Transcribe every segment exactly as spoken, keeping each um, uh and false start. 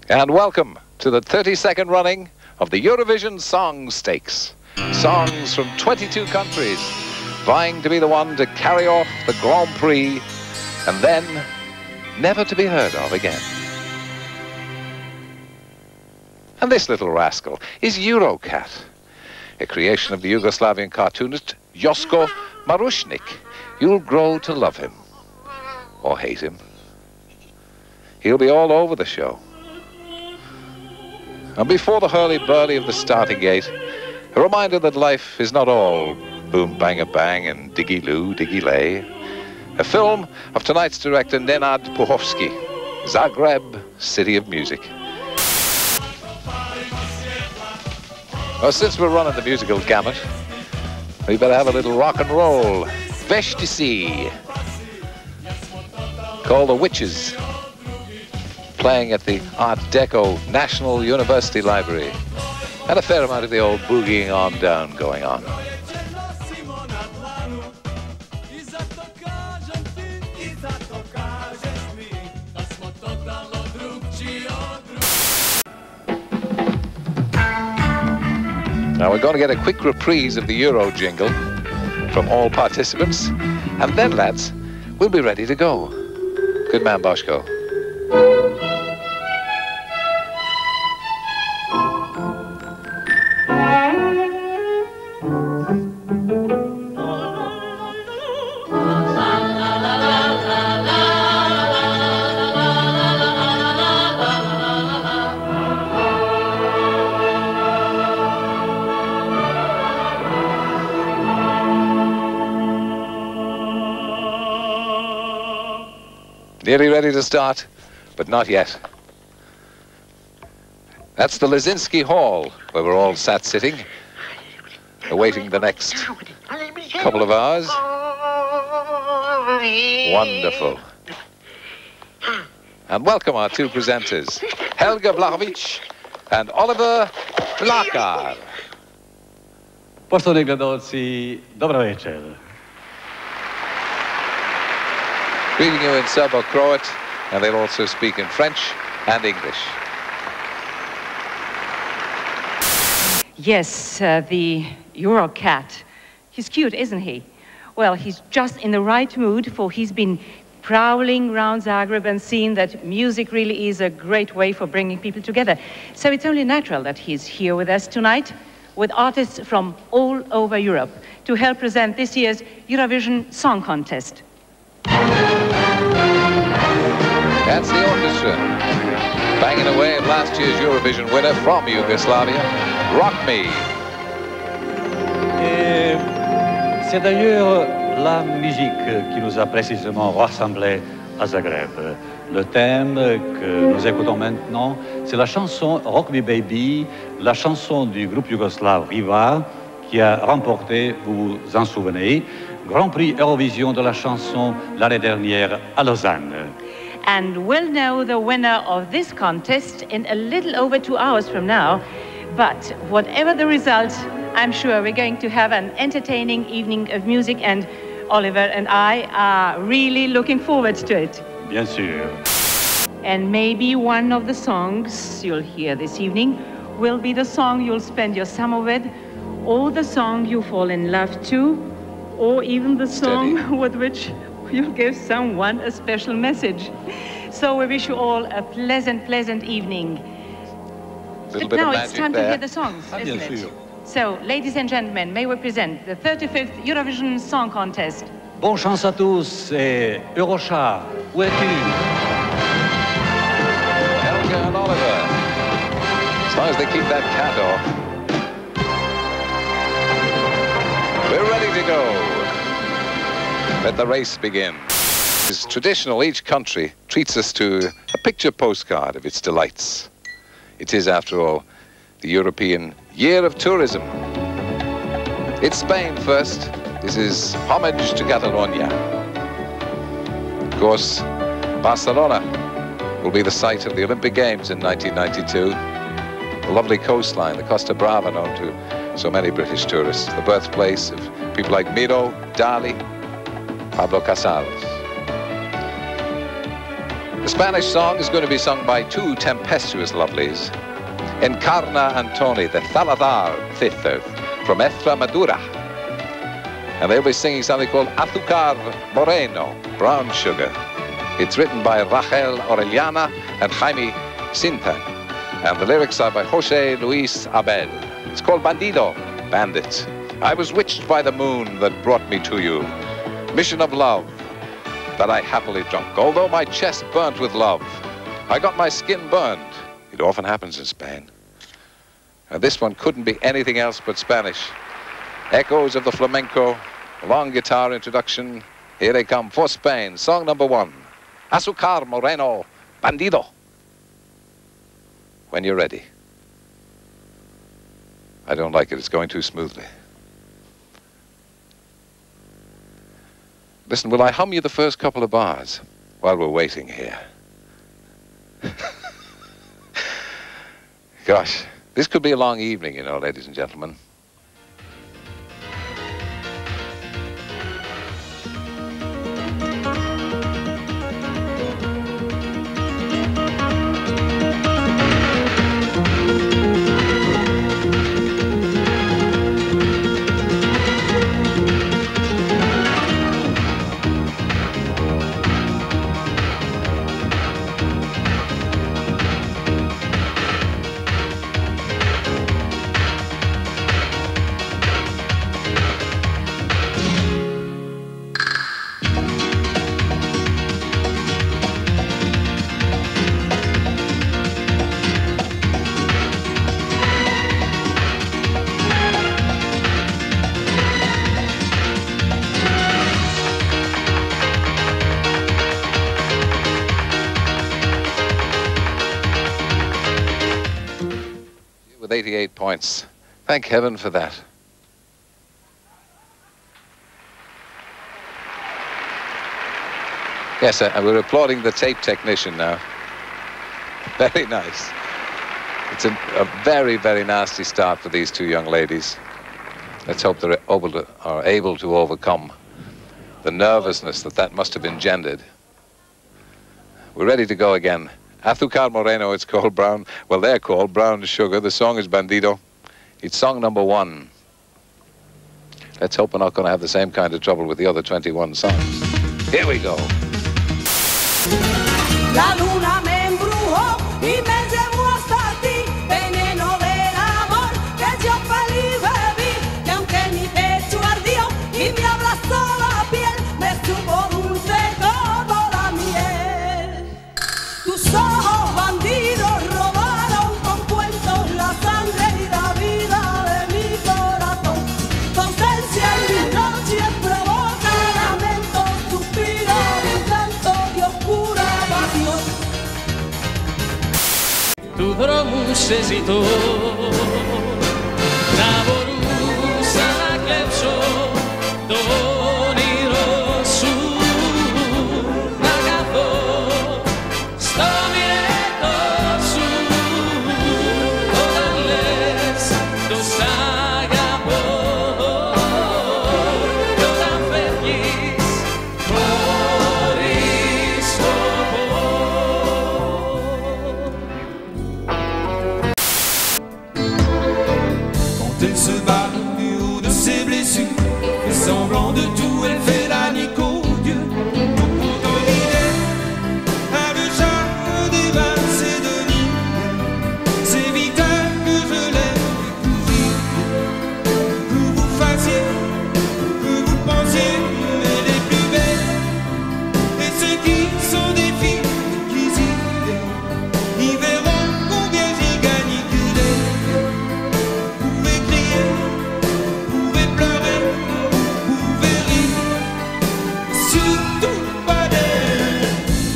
And welcome to the thirty-second running of the Eurovision Song Stakes. Songs from twenty-two countries vying to be the one to carry off the Grand Prix and then never to be heard of again. And this little rascal is Eurocat, a creation of the Yugoslavian cartoonist Josko Marušnik. You'll grow to love him or hate him. He'll be all over the show. And before the hurly-burly of the starting gate, a reminder that life is not all boom-bang-a-bang and diggy-loo, diggy-lay. A film of tonight's director Nenad Puhovski, Zagreb, City of Music. Well, since we're running the musical gamut, we better have a little rock and roll. Vestisi, called The Witches, playing at the Art Deco National University Library, and a fair amount of the old boogieing on down going on. Now we're going to get a quick reprise of the Euro jingle from all participants, and then, lads, we'll be ready to go. Good man, Boschko. Nearly ready to start, but not yet. That's the Lisinski Hall, where we're all sat sitting, awaiting the next couple of hours. Wonderful. And welcome our two presenters, Helga Blahović and Oliver Mlakar. Poštovani gledalci, dobro večer. Greeting you in Serbo-Croat, and they'll also speak in French and English. Yes, uh, the Eurocat. He's cute, isn't he? Well, he's just in the right mood, for he's been prowling around Zagreb and seen that music really is a great way for bringing people together. So it's only natural that he's here with us tonight, with artists from all over Europe, to help present this year's Eurovision Song Contest. That's the orchestra, banging away at last year's Eurovision winner from Yugoslavia, Rock Me. Et c'est d'ailleurs la musique qui nous a précisément rassemblés à Zagreb. Le thème que nous écoutons maintenant, c'est la chanson Rock Me Baby, la chanson du groupe yougoslave Riva, qui a remporté, vous vous en souvenez, Grand Prix Eurovision de la chanson l'année dernière à Lausanne. And we'll know the winner of this contest in a little over two hours from now. But whatever the result, I'm sure we're going to have an entertaining evening of music, and Oliver and I are really looking forward to it. Bien sûr. And maybe one of the songs you'll hear this evening will be the song you'll spend your summer with, or the song you fall in love to, or even the song Steady. with which you'll give someone a special message. So we wish you all a pleasant, pleasant evening. But now it's time there. to hear the songs, ah, isn't it? Sûr. So, ladies and gentlemen, may we present the thirty-fifth Eurovision Song Contest. Bonne chance à tous et Eurochat, où es-tu? Helga and Oliver, as long as they keep that cat off. We're ready to go. Let the race begin. It's traditional, each country treats us to a picture postcard of its delights. It is, after all, the European Year of Tourism. It's Spain first. This is Homage to Catalonia. Of course, Barcelona will be the site of the Olympic Games in nineteen ninety-two. The lovely coastline, the Costa Brava, known to so many British tourists, the birthplace of people like Miro, Dali, Pablo Casals. The Spanish song is going to be sung by two tempestuous lovelies. Encarna Antoni, the Thaladar Thither, from Extremadura. And they'll be singing something called Azúcar Moreno, brown sugar. It's written by Rachel Orellana and Jaime Sintan. And the lyrics are by José Luis Abel. It's called Bandido, Bandit. I was witched by the moon that brought me to you. Mission of love that I happily drunk. Although my chest burnt with love, I got my skin burned. It often happens in Spain. And this one couldn't be anything else but Spanish. Echoes of the flamenco, long guitar introduction. Here they come for Spain. Song number one, Azúcar Moreno, Bandido. When you're ready. I don't like it, it's going too smoothly. Listen, will I hum you the first couple of bars while we're waiting here? Gosh, this could be a long evening, you know, ladies and gentlemen. With eighty-eight points. Thank heaven for that. Yes, uh, and we're applauding the tape technician now. Very nice. It's a, a very, very nasty start for these two young ladies. Let's hope they're able to, are able to overcome the nervousness that that must have engendered. We're ready to go again. Azúcar Moreno, it's called brown. Well, they're called brown sugar. The song is Bandido. It's song number one. Let's hope we're not going to have the same kind of trouble with the other twenty-one songs. Here we go. La luna me embrujó y me llevó hasta ti, veneno del amor que yo feliz bebí, que aunque mi pecho ardió y me abrazó la piel, me supo dulce como la miel. Tus ojos bandidos robaron con cuentos la sangre y la vida de mi corazón. Tu ausencia en mis noches provoca lamentos, suspiros y llanto de oscura pasión. Tu dromu se zito, na boru sa klepšo, doni rosu, na kapo, sto mireto su, odales, do sagabo, do tam feliz, Borisov. Elle se bat du haut de ses blessures, fait semblant de tout, elle fait la nique aux dieux. Pour l'idée, a le charme des valses et de l'île. C'est vital que je l'aime découvrir, que vous fassiez, que vous pensiez, mais les plus belles. Et ceux qui sont des filles qui s'y plaisent, ils verront combien j'ai gagné que d'elles. Pouvez crier, pouvez pleurer, pouvez rire, surtout pas d'elle.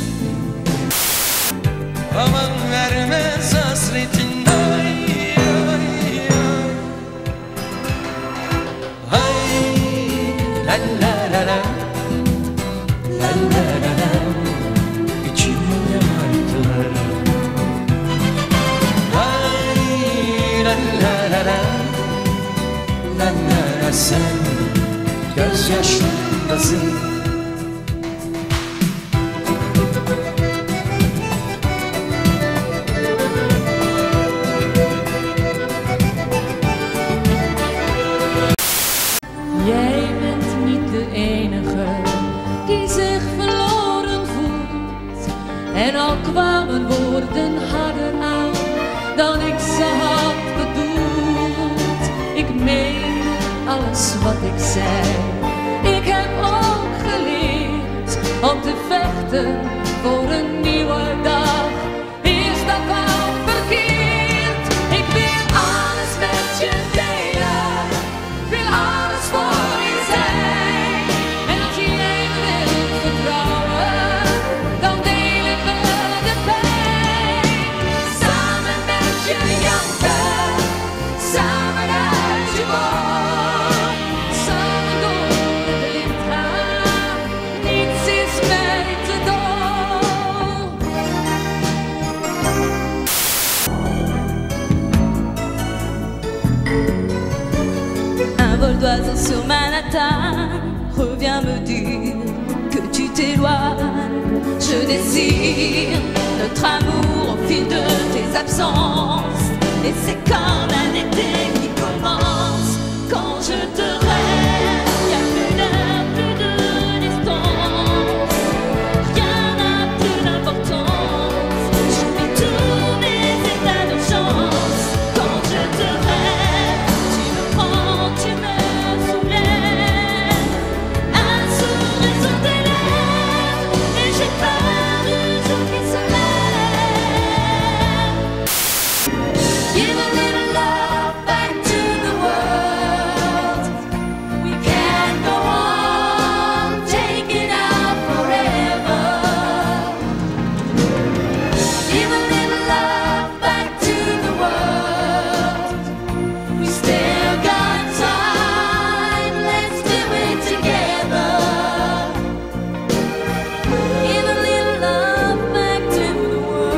Aman vermez hasretin ay, ay, ay. Ay, la la la la, la la la la, içimde martılar. Ay, la la la la, la la la, sen gözyaşlarındasın. wachten voor een nieuwe dag. Is dat al verkeerd? Ik wil alles met je delen, wil alles voor je zijn. En als je even wilt vertrouwen, dan deel ik wel de pijn. Samen met je janken, samen uit je woord, samen door het licht gaan, niets is mij te dol. Un vol d'oiseau sur Manhattan revient me dire que tu t'éloignes. Je désire notre amour au fil de tes absences. Et c'est comme un été qui commence. Quand je te rêve, y a plus d'heure, plus de distance. Rien n'a plus d'importance. J'oublie tous mes états d'urgence. Quand je te rêve, tu me prends, tu me soulèves. Un sourire sur tes lèvres, et j'ai peur du jour qui se lève. Give a little love back to the world. We can't go on taking out forever. Give a little love back to the world. We still got time, let's do it together. Give a little love back to the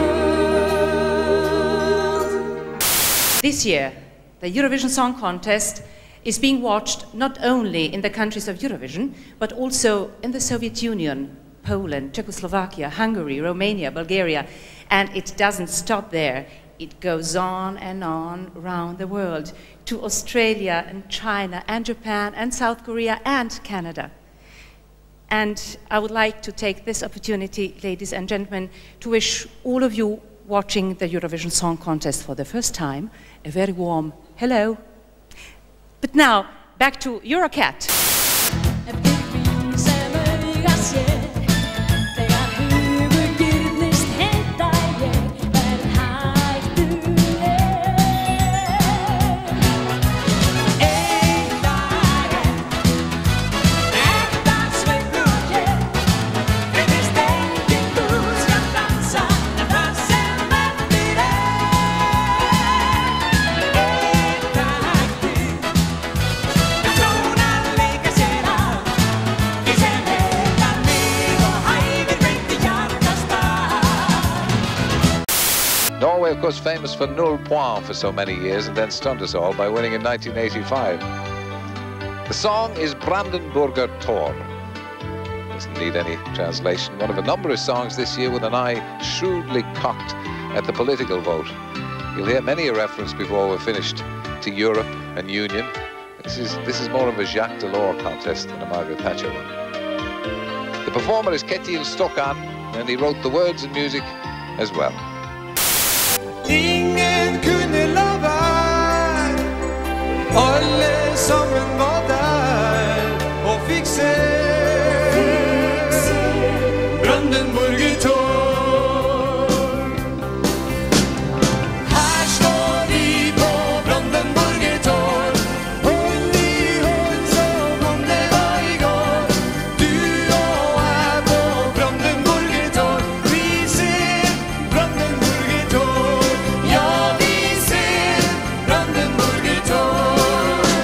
world. This year, the Eurovision Song Contest is being watched not only in the countries of Eurovision, but also in the Soviet Union, Poland, Czechoslovakia, Hungary, Romania, Bulgaria, and it doesn't stop there. It goes on and on around the world to Australia and China and Japan and South Korea and Canada. And I would like to take this opportunity, ladies and gentlemen, to wish all of you watching the Eurovision Song Contest for the first time a very warm hello. But now, back to Eurocat. Norway, of course, famous for null point for so many years and then stunned us all by winning in nineteen eighty-five. The song is Brandenburger Tor. Doesn't need any translation. One of a number of songs this year with an eye shrewdly cocked at the political vote. You'll hear many a reference before we're finished to Europe and Union. This is, this is more of a Jacques Delors contest than a Margaret Thatcher one. The performer is Ketil Stokan, and he wrote the words and music as well. Ingen kunne la være, alle sammen var der og fikk se Brandenburger Tor. Her står vi på Brandenburger Tor, hånd i hånd som om det var i går. Du og jeg på Brandenburger Tor, vi ser Brandenburger Tor. Ja, vi ser Brandenburger Tor.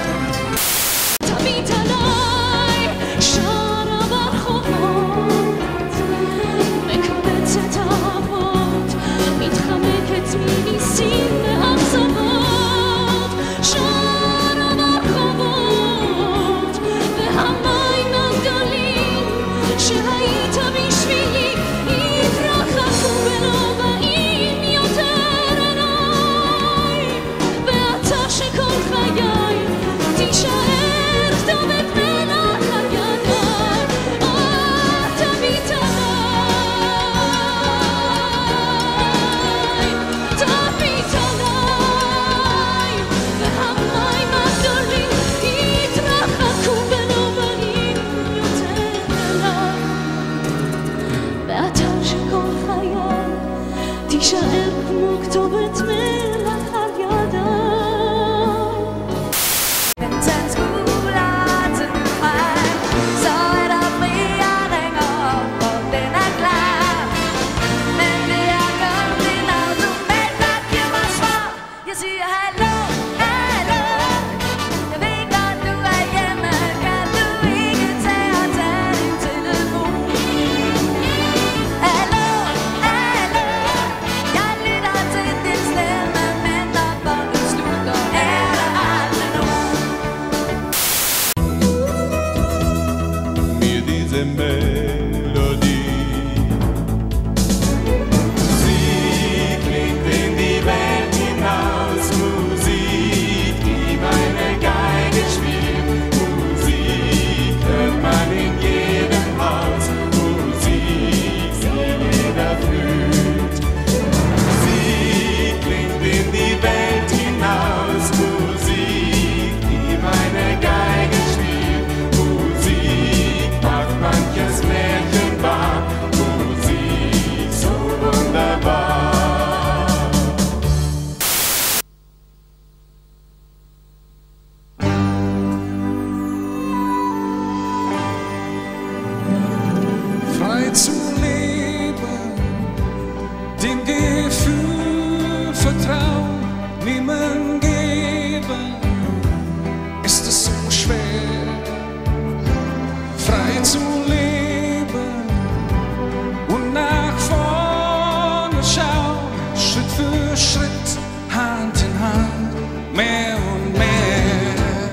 für Schritt, Hand in Hand, mehr und mehr.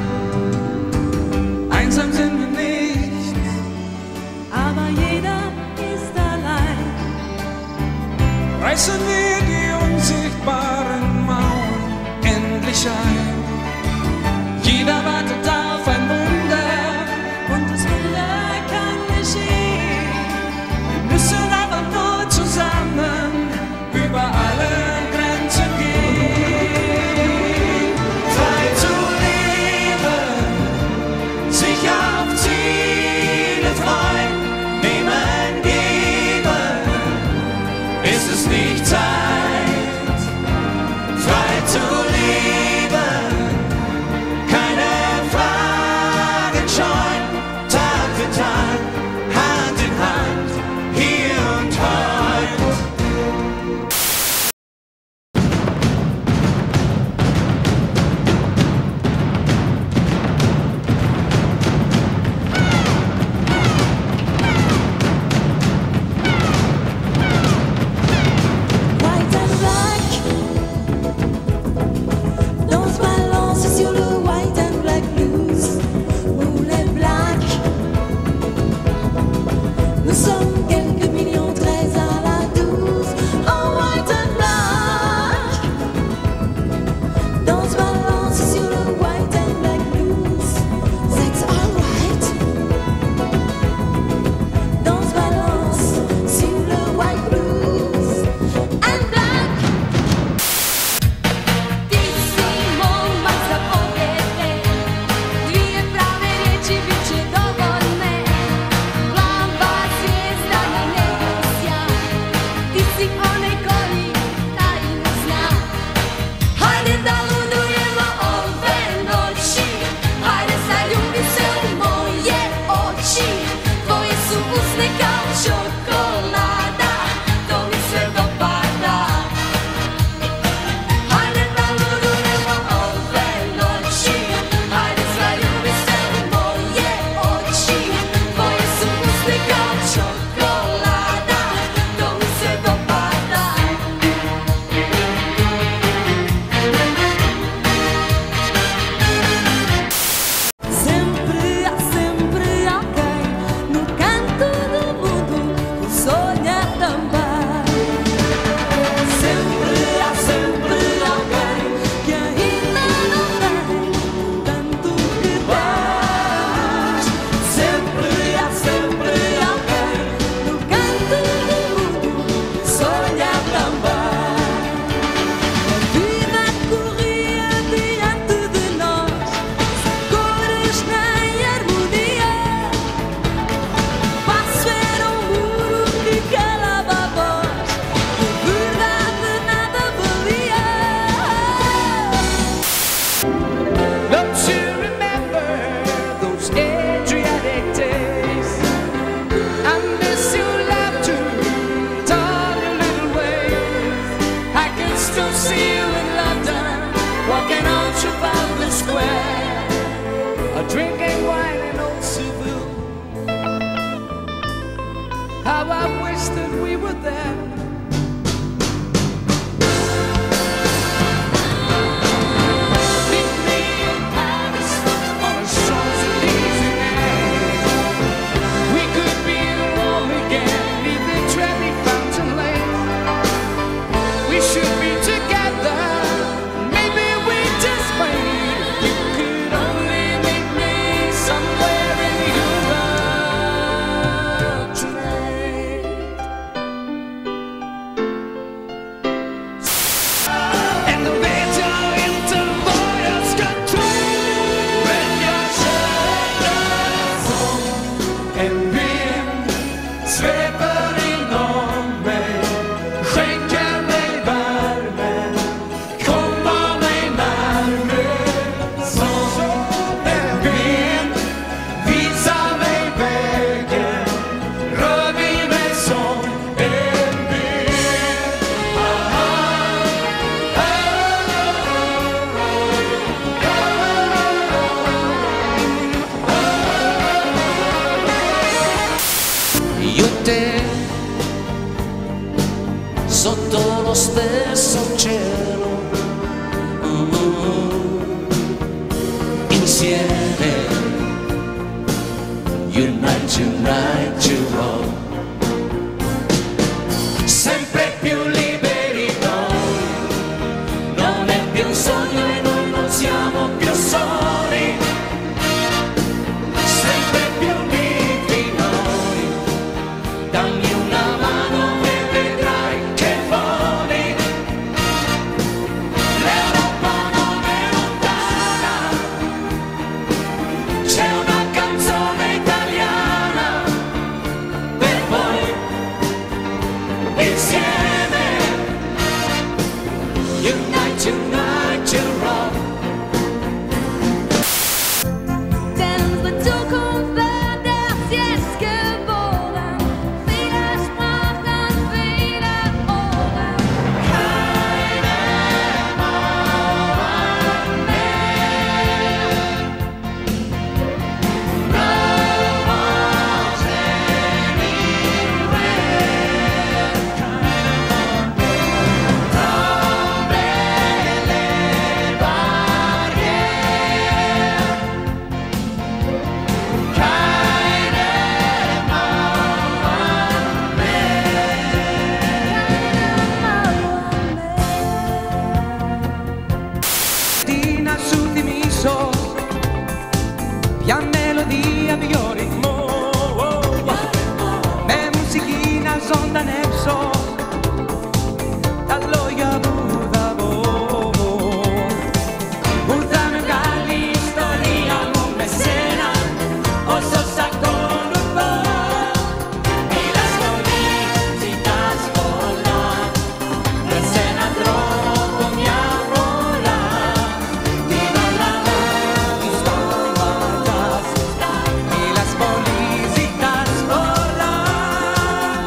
Einsam sind wir nicht, aber jeder ist allein. Reißen wir die unsichtbaren Mauern endlich ein. Jeder wartet auf ein Wunder Und das Wunder kann geschehen. Wir müssen aber nur zusammen über alle Grenzen gehen. Frei zu leben, sich auf Ziele freuen, nehmen, geben, ist es nicht Zeit. Frei zu leben, keine Fragen scheuen, Tag für Tag, Hand in Hand, hier und heute. White and black, dans ce balance sur le white and black blues. Nous les blacks, nous sommes quelques millions, treize à la douze. Oh, white and black, dans ce balance sur le white and black blues. That's alright. Dans ce balance sur le white blues and black. Ti si mol mak zapovjede, dvije prave riječi bit će dovoljne. Plava zvijezda na nebu sja, ti si onaj koji tajnu zna. Hajde da ludujemo ove noći, hajde zaljubi se u moje oči. Tvoje su usne kao čokolada, to mi se dopada. Hajde da ludujemo ove noći, hajde zaljubi se u moje oči. Tvoje su usne kao čokolada, to mi se dopada. Sempre há, sempre alguém no canto do mundo que sonha também. Sempre há, sempre alguém que ainda não tem tanto que tens. Sempre há, sempre alguém no canto do mundo que sonha também. A vida corria diante de nós, cores nem harmonia. Passo era um muro que calava a voz, de verdade nada valia. Don't you remember those Adriatic days? I miss your laughter, all your little ways. I can still see you in London, walking on Trafalgar Square, or drinking wine in Old Seville. How I wish that we were there. Meet me in Paris on a Champs-Élysées night. We could be in Rome again, leave the Trevi Fountain Lane. We should be together, maybe we just might. You could only meet me somewhere in Europe tonight. And the better into lawyers control when you're shut home and being sveper inom mig. Skänka mig värmen stesso cielo, uh, uh, insieme, unite, unite to all, sempre più liberi noi, non è più un sogno e noi non siamo più soli, sempre più uniti noi, dammi una mano e vedrai che voli, l'Europa non è lontana, c'è una canzone italiana per voi, insieme, unite, unite to rock. Tenemos la Zukunft, der ist jetzt geboren. Viele Sprachen, viele Ohren. Keine Mauern mehr. No walls anywhere. Rompe le barriere. Keine Mauern mehr. Tina su di miso, via melodia violi, mo, me musichina sonda nepso, dallo ya buda bo, buda me gali storia mo mecena, o so sacco lupo, y las felicitas volar, mecena troppo mi arrola, di non la vista y las felicitas volar.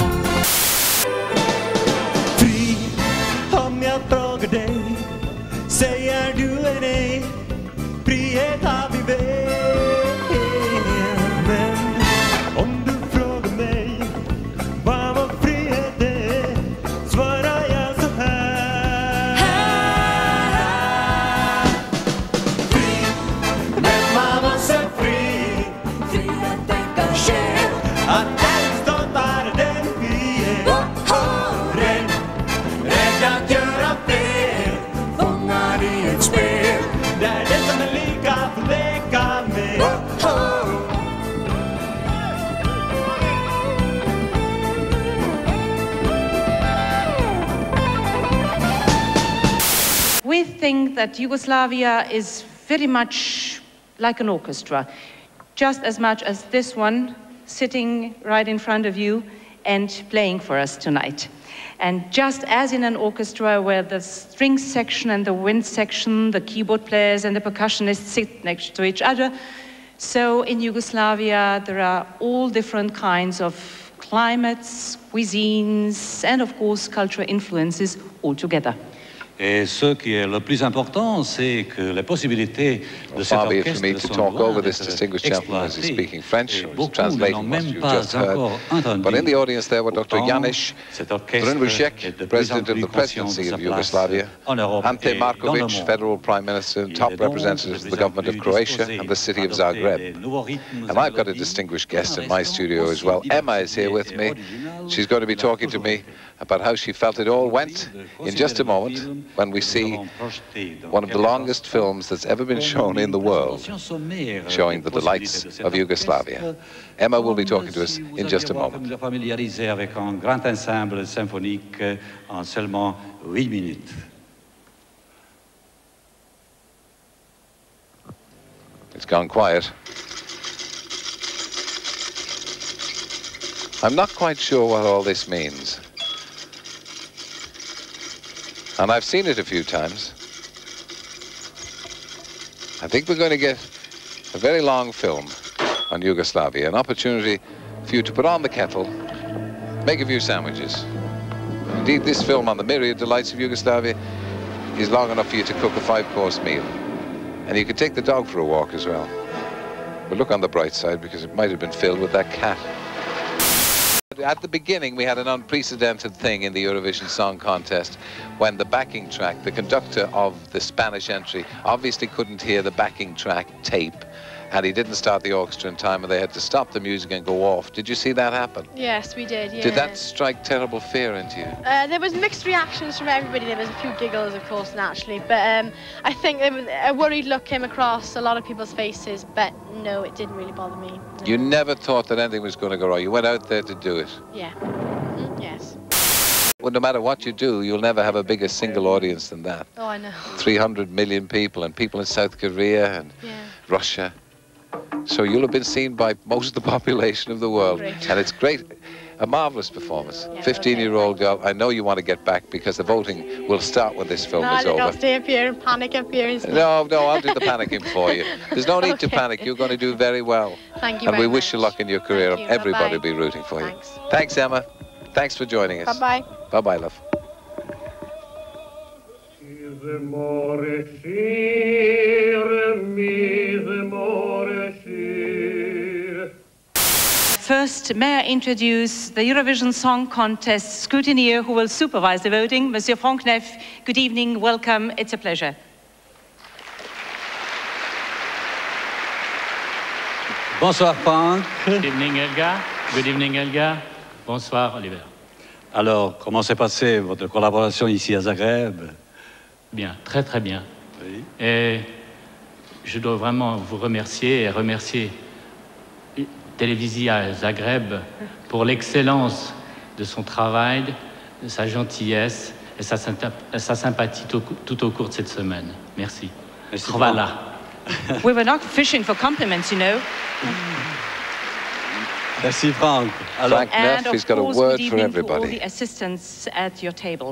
Free om jag frågar dig, säger du är nej, frihet har vi väl. Om du frågar mig vad vår frihet är, svarar jag så här. Fri, när man var så fri, friheten kan ske, att älskar bara den vi är. Rädd, rädd att göra fel, fångad i ett spel, där det som är lika får leka med. We think that Yugoslavia is very much like an orchestra, just as much as this one sitting right in front of you and playing for us tonight. And just as in an orchestra where the string section and the wind section, the keyboard players and the percussionists sit next to each other, so in Yugoslavia there are all different kinds of climates, cuisines, and of course cultural influences all together. Et ce qui est le plus important, c'est que les possibilités de cet Far be it for orchestre me to sont talk loin over this d'être distinguished gentleman as he's exploitées. speaking French, Et who's beaucoup ne l'ont translating what même you've pas just heard. encore entendu. But in the audience there were Doctor Pourtant, Janis cet orchestre Brunbishek, est de plus en President of plus the conscient de Presidency sa of place Yugoslavia, en Europe Ante et dans le Marković, monde. Federal Prime Minister and Il top est donc representative de of the plus en government of plus Croatia disposé and the city of à adopter Zagreb. des nouveaux rythmes And I've got a et mélodies, distinguished tout en guest in my restant studio as well. aussi Emma is here with diversifié me. et original. She's going to be Elle a talking to toujours me été. about how she felt it all went in just a moment when we see one of the longest films that's ever been shown in the world, showing the delights of Yugoslavia. Emma will be talking to us in just a moment. Familiarisé avec un grand ensemble symphonique en seulement huit minutes. It's gone quiet. I'm not quite sure what all this means. And I've seen it a few times. I think we're going to get a very long film on Yugoslavia, an opportunity for you to put on the kettle, make a few sandwiches. Indeed, this film on the myriad delights of Yugoslavia is long enough for you to cook a five-course meal. And you can take the dog for a walk as well. But look on the bright side, because it might have been filled with that cat. at the beginning, we had an unprecedented thing in the Eurovision Song Contest when the backing track, the conductor of the Spanish entry, obviously couldn't hear the backing track tape, and he didn't start the orchestra in time, and they had to stop the music and go off. Did you see that happen? Yes, we did, yeah. Did that strike terrible fear into you? Uh, there was mixed reactions from everybody. There was a few giggles, of course, naturally, but um, I think there was a worried look came across a lot of people's faces, but no, it didn't really bother me. No. You never thought that anything was going to go wrong. You went out there to do it. Yeah. Mm-hmm. Yes. Well, no matter what you do, you'll never have a bigger single audience than that. Oh, I know. three hundred million people, and people in South Korea and yeah. Russia. So you'll have been seen by most of the population of the world. Great. And it's great. A marvellous performance. Yeah, fifteen-year-old okay. girl. I know you want to get back because the voting will start when this film no, is I think over. I'll stay up here and panic up here instead. No, no, I'll do the panicking for you. There's no need Okay. to panic. You're going to do very well. Thank you And very we wish you much. luck in your career. Thank you. Everybody Bye-bye. will be rooting for you. Thanks. Thanks, Emma. Thanks for joining us. Bye-bye. Bye-bye, love. First, may I introduce the Eurovision Song Contest scrutineer who will supervise the voting, Monsieur Franck Neff. Good evening, welcome, it's a pleasure. Bonsoir Franck. Good evening, Elga. Good evening, Elga. Bonsoir, Oliver. Alors, comment s'est passée votre collaboration ici à Zagreb? Bien, très très bien. Oui. Et je dois vraiment vous remercier et remercier Télévision Zagreb pour l'excellence de son travail, de sa gentillesse et sa, sa sympathie tout, tout au cours de cette semaine. Merci. Merci. Voilà. We were not fishing for compliments, you know. Merci Franck. Alors, Frank And Neff, he's of got a course, word good for evening to all everybody. the assistants at your table.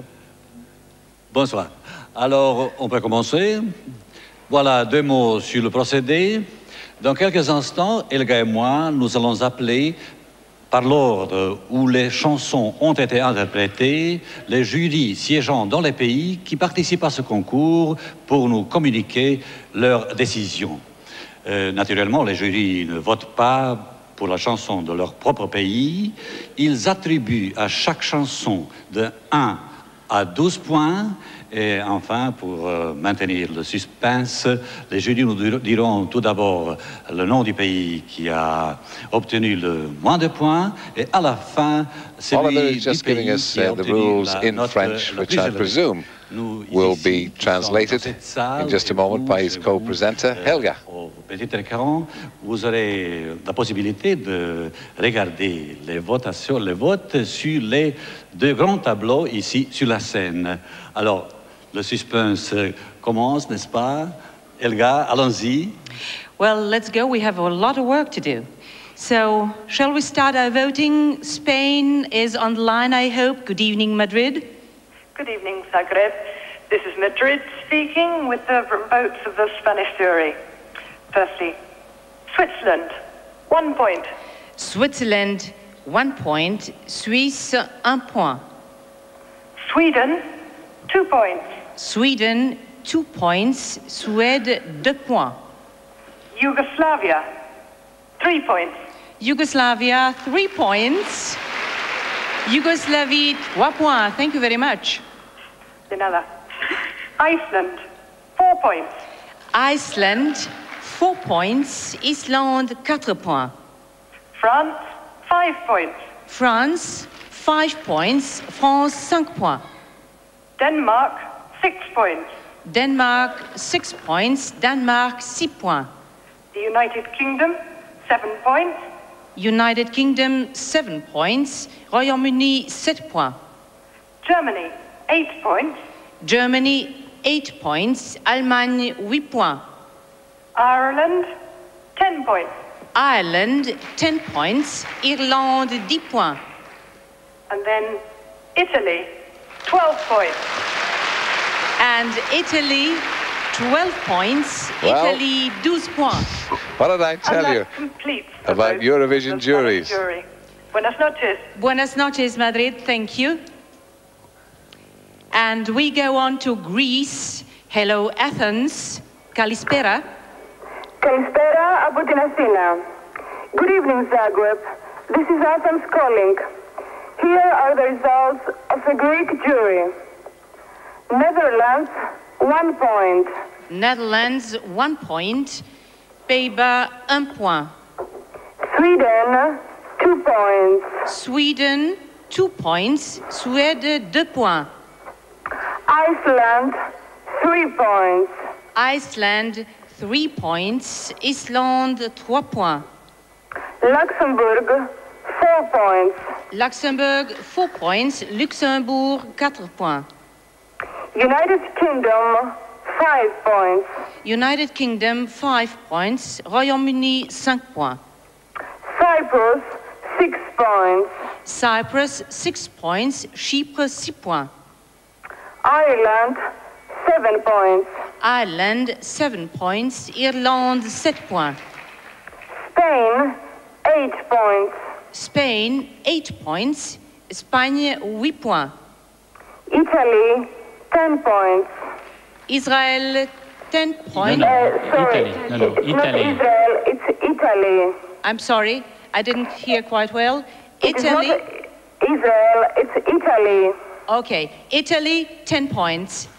bonsoir. Alors, on peut commencer. Voilà deux mots sur le procédé. Dans quelques instants, Elga et moi, nous allons appeler par l'ordre où les chansons ont été interprétées, les jurys siégeant dans les pays qui participent à ce concours pour nous communiquer leurs décisions. Euh, naturellement, les jurys ne votent pas pour la chanson de leur propre pays. Ils attribuent à chaque chanson de un à douze points. Et enfin, pour euh, maintenir le suspense, les jurys nous diront tout d'abord le nom du pays qui a obtenu le moins de points, et à la fin, celui Oliver is du just pays giving us qui a uh, the obtenu rules la in note French, la which plus I élevée. presume Nous, will ici, be nous translated sommes dans cette salle, in just a et moment vous, by his chez co-presenter, vous, Helga. euh, Au petit écran, vous aurez la possibilité de regarder les votations, les votes sur les deux grands tableaux ici sur la scène. Alors, le suspense commence, n'est-ce pas? Helga, allons-y. Well, let's go. We have a lot of work to do. So, shall we start our voting? Spain is on the line, I hope. Good evening, Madrid. Good evening, Zagreb. This is Madrid speaking with the votes of the Spanish jury. Firstly, Switzerland, one point. Switzerland, one point. Suisse, un point. Sweden, two points. Sweden, two points. Suède, deux points. Yugoslavia, three points. Yugoslavia, three points. Yugoslavie, trois points. Thank you very much. Another. Iceland, four points. Iceland, four points. Islande, quatre points. France, five points. France, five points. France, cinq points. Denmark, six points. Denmark, six points. Denmark, six points. The United Kingdom, seven points. United Kingdom, seven points. Royaume-Uni, sept points. Germany, eight points. Germany, eight points. Allemagne, huit points. Ireland, ten points. Ireland, ten points. Irlande, dix points. And then Italy, twelve points. And Italy, twelve points. Well, Italy, twelve points. What did I And tell that you completes the about vote Eurovision of the juries? Spanish jury. Buenas noches. Buenas noches, Madrid. Thank you. And we go on to Greece. Hello, Athens. Kalispera. Kalispera, Abutinasina. Good evening, Zagreb. This is Athens calling. Here are the results of the Greek jury. Netherlands, one point. Netherlands, one point. Pays-Bas, un point. Sweden, two points. Sweden, two points. Suède, deux points. Iceland, three points. Iceland, three points. Islande, trois points. Luxembourg, four points. Luxembourg, four points. Luxembourg, quatre points. United Kingdom, five points. United Kingdom, five points. Royaume-Uni, cinq points. Cyprus, six points. Cyprus, six points. Chypre, six points. Ireland, seven points. Ireland, seven points. Irlande, sept points. Spain, eight points. Spain, eight points. Espagne, huit points. Italy, ten points. Israel, ten points. No, no, Uh, sorry, Italy. No, no, it's not Italy. Israel, it's Italy. I'm sorry, I didn't hear quite well. It's Italy, not Israel, it's Italy. okay. Italy, ten points.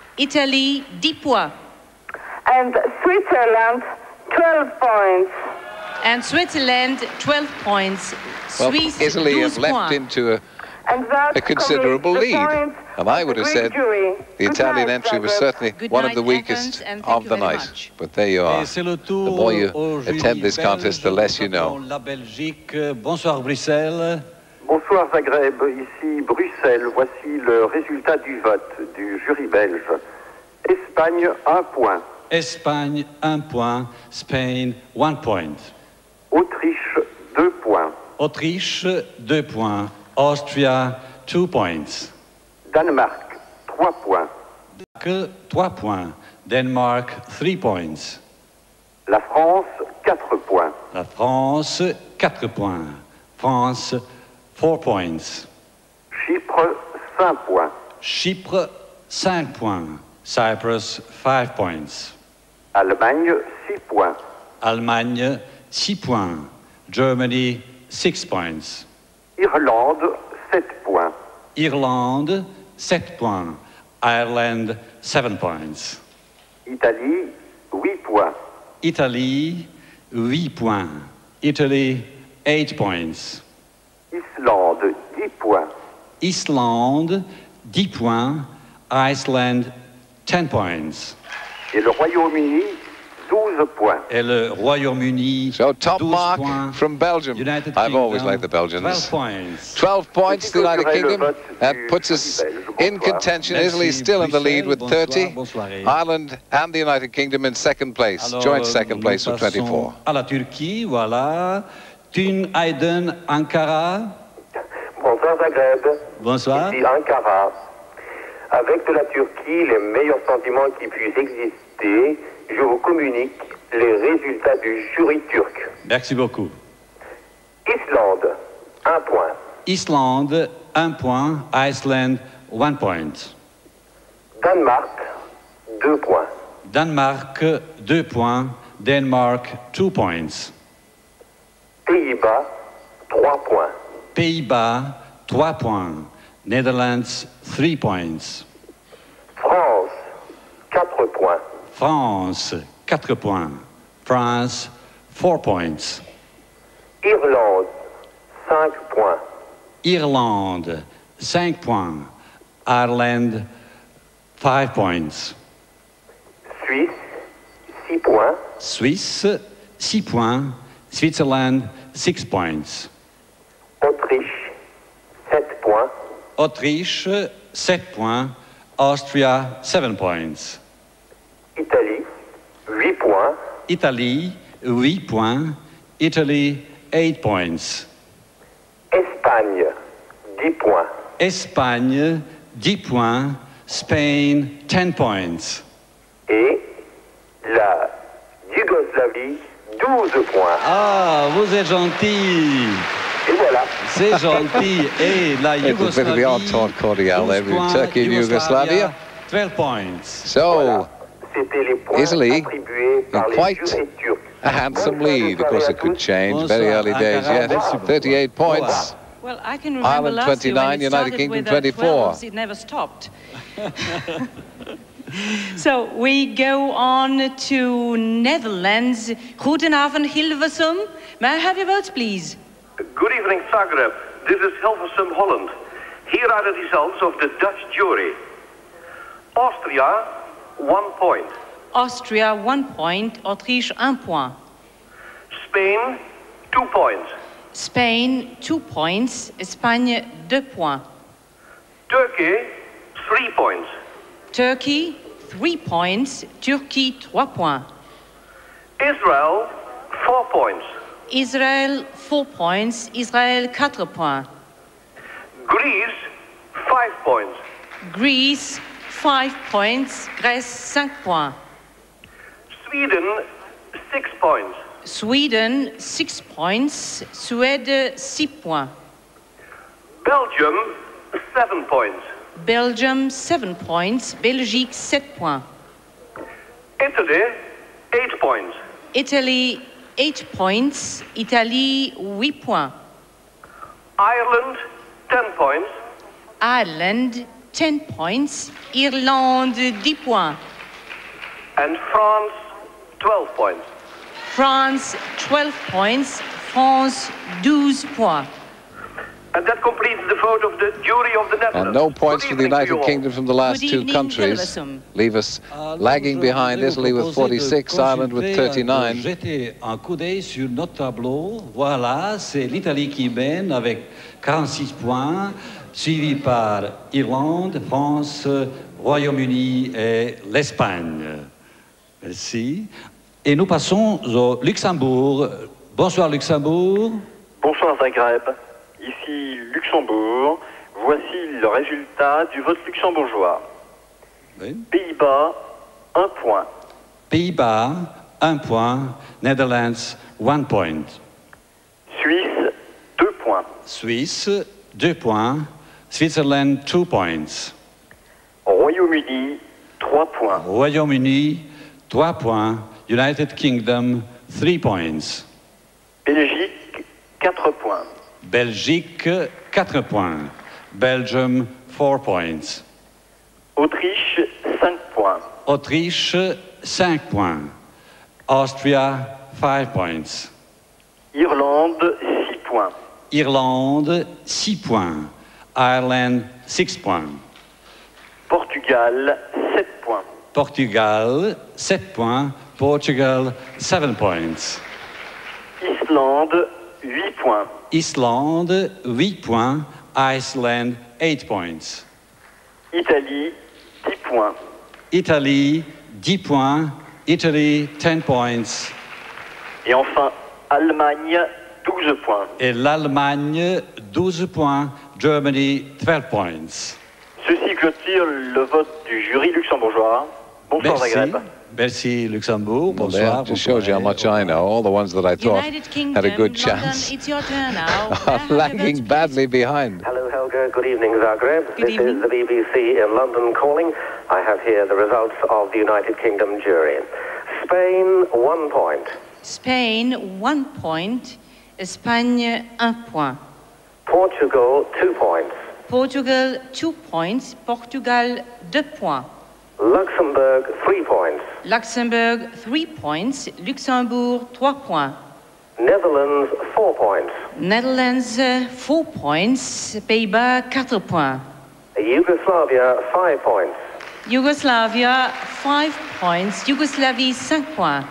Italy, dix points. And Switzerland, twelve points. And Switzerland, twelve points. Well, Suisse, Italy have douze leapt points. into a, And that a considerable completes the lead. points And I of would the have Greek said jury. the Good Italian night, entry was Zagreb. certainly Good one night, of the weakest Athens, and thank of you the very night. much. But there you are. Et c'est le tour The more you au jury attend this contest, the belge. less you Nous know. avons La Belgique. Bonsoir Bruxelles. Bonsoir Zagreb, ici Bruxelles. Voici le résultat du vote du jury belge. Espagne, un point. Espagne, un point. Spain, one point. Autriche, deux points. Autriche, deux points. Austria, two points. Danemark, trois points. Que trois points. Denmark, three points. La France, quatre points. La France, quatre points. France, four points. Chypre, cinq points. Chypre, cinq points. Cyprus, five points. Allemagne, six points. Allemagne, six points. Germany, six points. Irlande, sept points. Irlande, sept points. Ireland, seven points. Italie, huit points. Italy, huit points. Italy, eight points. Islande, dix points. Islande, dix points. Iceland, ten points. Et le Royaume-Uni, douze points. Et le Royaume-Uni, So top douze mark points. from Belgium. United I've always Kingdom, liked the Belgians. twelve points. twelve points, the United clôturerai le Kingdom. vote That du puts us jury belge. in Bonsoir. contention. Merci, Italy still in the lead with Bruxelles. thirty. Bonsoir, bonsoir. Ireland and the United Kingdom in second place, Alors, joint second place nous with twenty-four. passons à la Turquie, voilà. Tünaydın, Ankara. Bonsoir Zagreb. Bonsoir. Ici Ankara. Avec de la Turquie les meilleurs sentiments qui puissent exister, je vous communique les résultats du jury turc. Merci beaucoup. Islande, un point. Islande, un point. Iceland, one point. Danemark, deux points. Danemark, deux points. Denmark, two points. Pays-Bas, trois points. Pays-Bas, trois points. Netherlands, three points. France, quatre points. France, quatre points. France, four points. Irlande, cinq points. Irlande, cinq points. Ireland, five points. Suisse, six points. Suisse, six points. Switzerland, six points. Autriche, sept points. Autriche, sept points. Austria, seven points. Italie, huit points. Italie, huit points. Italy, eight points. Espagne, dix points. Espagne, dix points. Spain, ten points. Et la Yougoslavie, douze points. Ah, vous êtes gentil. Et voilà. C'est gentil. Et la It was a bit of the Yougoslavie, entente cordiale there douze between points. Turkey and Yugoslavia. twelve points. So, C'était les points Italy, attribués par les quite jurés turcs. a handsome lead. Of course, it could change. Very early days yet. thirty-eight points. Well, I can remember Ireland last twenty-nine, year when it United started Kingdom with, uh, twenty-four. twelves, it never stopped. So we go on to Netherlands. Goedenavond, Hilversum. May I have your votes, please? Good evening, Zagreb. This is Hilversum, Holland. Here are the results of the Dutch jury. Austria, one point. Austria, one point. Autriche, un point. Spain, two points. Spain, two points. Espagne, deux points. Turkey, three points. Turkey, three points. Turkey, trois points. Israel, four points. Israel, four points. Israel, quatre points. Greece, five points. Greece, five points. Grèce, cinq points. Sweden, six points. Sweden, six points. Suède, six points. Belgium, seven points. Belgium, seven points. Belgique, sept points. Italy, eight points. Italy, eight points. Italie, huit points. Ireland, ten points. Ireland, ten points. Irlande, dix points. And France, twelve points. France, twelve points. France, douze points. And that completes the vote of the jury of the Netherlands. And no points Good for the evening to United you all. Kingdom from the last Good two evening, countries. Hilversum. Leave us lagging behind Italy with forty-six, Ireland with thirty-nine. Jetez un coup d'œil sur notre tableau. Voilà, c'est l'Italie qui mène avec quarante-six points, suivi par Irlande, France, Royaume-Uni et l'Espagne. Merci. Et nous passons au Luxembourg. Bonsoir Luxembourg. Bonsoir Zagreb, ici Luxembourg. Voici le résultat du vote luxembourgeois. Oui. Pays-Bas, un point. Pays-Bas, un point. Netherlands, one point. Suisse, deux points. Suisse, deux points. Switzerland, two points. Royaume-Uni, trois points. Royaume-Uni, trois points. United Kingdom, three points. Belgique, quatre points. Belgique, quatre points. Belgium, four points. Autriche, cinq points. Autriche, cinq points. Austria, five points. Irlande, six points. Irlande, six points. Ireland, six points. Portugal, sept points. Portugal, sept points. Portugal, seven points. Islande, huit points. Islande, huit points. Iceland, eight points. Italie, dix points. Italie, dix points. Italy, ten points. Et enfin, Allemagne, douze points. Et l'Allemagne, douze points. Germany, twelve points. Ceci clôture le vote du jury luxembourgeois. Bonsoir Zagreb. Merci Luxembourg. Well, there, Bonsoir. just shows you how much I know. All the ones that I thought United Kingdom, had a good London, chance it's your turn now. are lagging badly behind. Hello, Helga. Good evening, Zagreb. Good this evening. is the B B C in London calling. I have here the results of the United Kingdom jury. Spain, one point. Spain, one point. Espagne, un point. Portugal, two points. Portugal, two points. Portugal, deux points. Luxembourg, three points. Luxembourg, three points. Luxembourg, trois points. Netherlands, four points. Netherlands, uh, four points. Pays-Bas, quatre points. Yugoslavia, five points. Yugoslavia, five points. Yugoslavie, cinq points.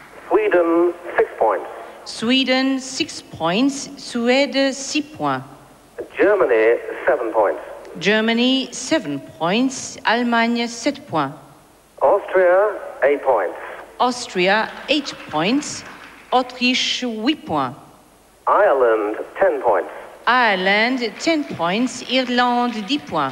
Sweden, six points. Sweden, six points. Suède, six points. Germany, seven points. Germany, seven points. Allemagne, sept points. Austria, eight points. Austria, eight points. Autriche, huit points. Ireland, ten points. Ireland, ten points. Irlande, dix points.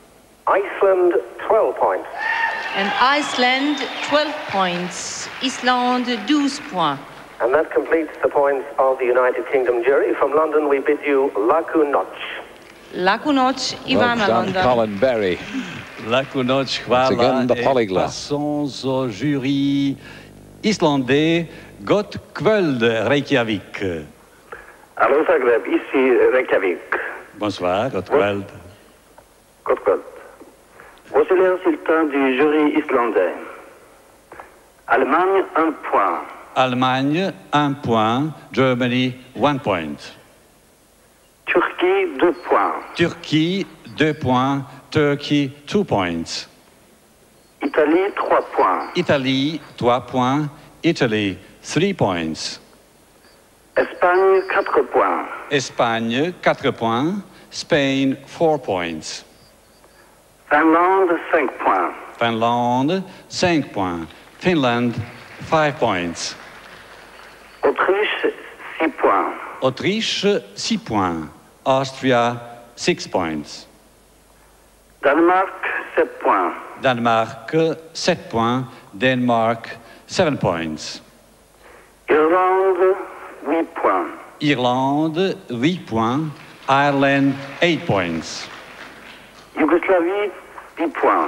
Iceland, twelve points. And Iceland, twelve points. Islande, douze points. And that completes the points of the United Kingdom jury. From London, we bid you laku noc. Laku noc i Well vám na done, London. Colin Berry. Laku noc, Once voilà. again, the Et polyglot. passons au jury islandais. Gott kvöld, Reykjavik. Allô, Zagreb, ici Reykjavik. Bonsoir, Gottwald. Gottwald. Voici les résultats du jury islandais. Allemagne, un point. Allemagne, un point. Germany, one point. Turquie, deux points. Turquie, deux points. Turkey, two points. Italie, trois points. Italie, trois points. Italy, three points. Espagne, quatre points. Espagne, quatre points. Spain, four points. Finlande, cinq points. Finlande, cinq points. Finland, five points. Autriche, six points. Autriche, six points. Austria, six points. Danemark, sept points. Danemark, sept points. Denmark, seven points. Irlande, huit points. Irlande, huit points. Ireland, eight points. Yougoslavie, dix points.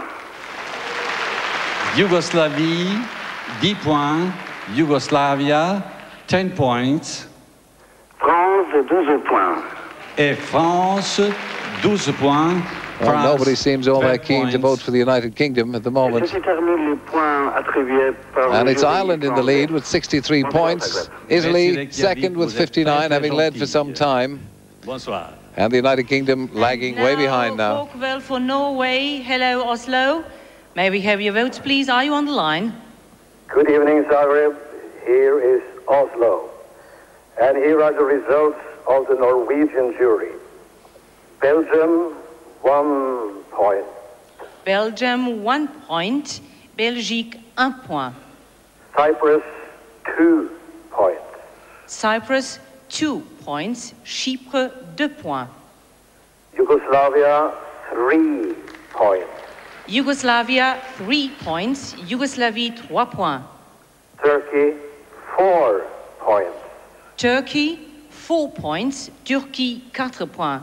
Yugoslavie, dix points. Yugoslavia, ten points. France, douze points. Et France, douze points. Well, France, nobody seems all that keen to points. vote for the United Kingdom at the moment. Ceci termine les points attribués par And le it's jury Ireland in the islandais. lead with sixty-three points. Italy second with fifty-nine, having led for some time. Bonsoir. And the United Kingdom lagging way behind now. Well, for Norway, hello Oslo. May we have your votes, please? Are you on the line? Good evening, Zagreb. Here is Oslo. And here are the results of the Norwegian jury. Belgium, one point. Belgium, one point. Belgique, un point. Cyprus, two points. Cyprus, two points. Chypre, deux points. Yugoslavia, three points. Yugoslavia, three points. Yugoslavie, trois points. Turkey, four points. Turkey, four points. Turquie, quatre points.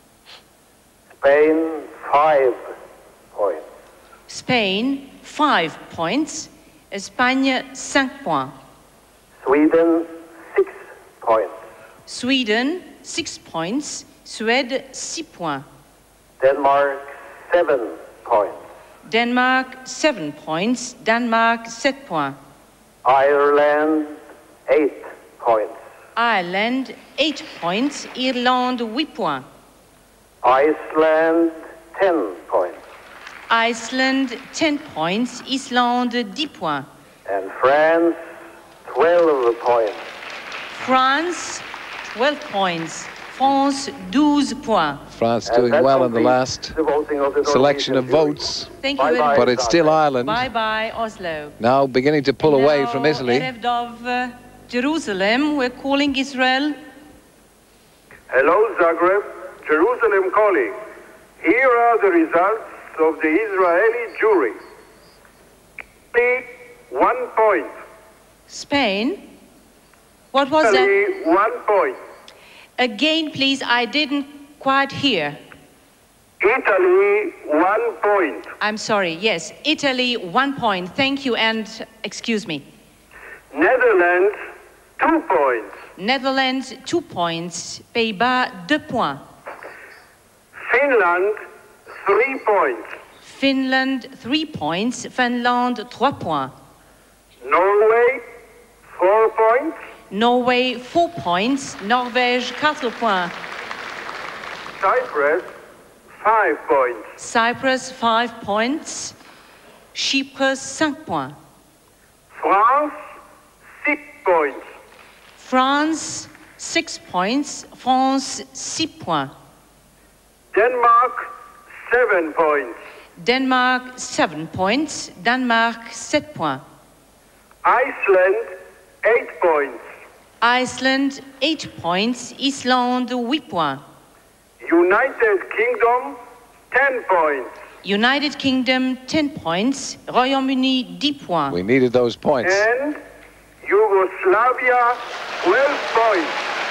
Spain, five points. Spain, five points. Espagne, cinq points. Sweden, six points. Sweden, six points. Suède, six points. Denmark, seven points. Denmark, seven points. Denmark, sept points. Ireland, eight points. Ireland, eight points. Irlande, huit points. Iceland, ten points. Iceland, ten points. Islande, dix points. And France, twelve points. France, twelve points. France, douze points. France And doing that well in the completes last the voting of the selection of Norwegian votes. Thank you very Bye-bye. much. But it's still Ireland. Bye-bye, Oslo. Now beginning to pull away from Italy. Now, Erev of uh, Jerusalem, we're calling Israel. Hello, Zagreb. Jerusalem calling. Here are the results of the Israeli jury. Italy, one point. Spain. What was that? Italy, one point. Again, please, I didn't quite hear. Italy, one point. I'm sorry, yes. Italy, one point. Thank you, and excuse me. Netherlands, two points. Netherlands, two points. Pays-Bas, deux points. Finland, three points. Finland, three points. Finland, trois points. Norway, four points. Norway, four points. Norvège, quatre points. Cyprus, five points. Cyprus, five points. Chypre, cinq points. France, six points. France, six points. France, six points. Denmark, seven points. Denmark, seven points. Denmark, sept points. Iceland, eight points. Iceland, eight points. Islande, huit points. United Kingdom, ten points. United Kingdom, ten points. Royaume-Uni, dix points. We needed those points. And Yugoslavia, twelve points.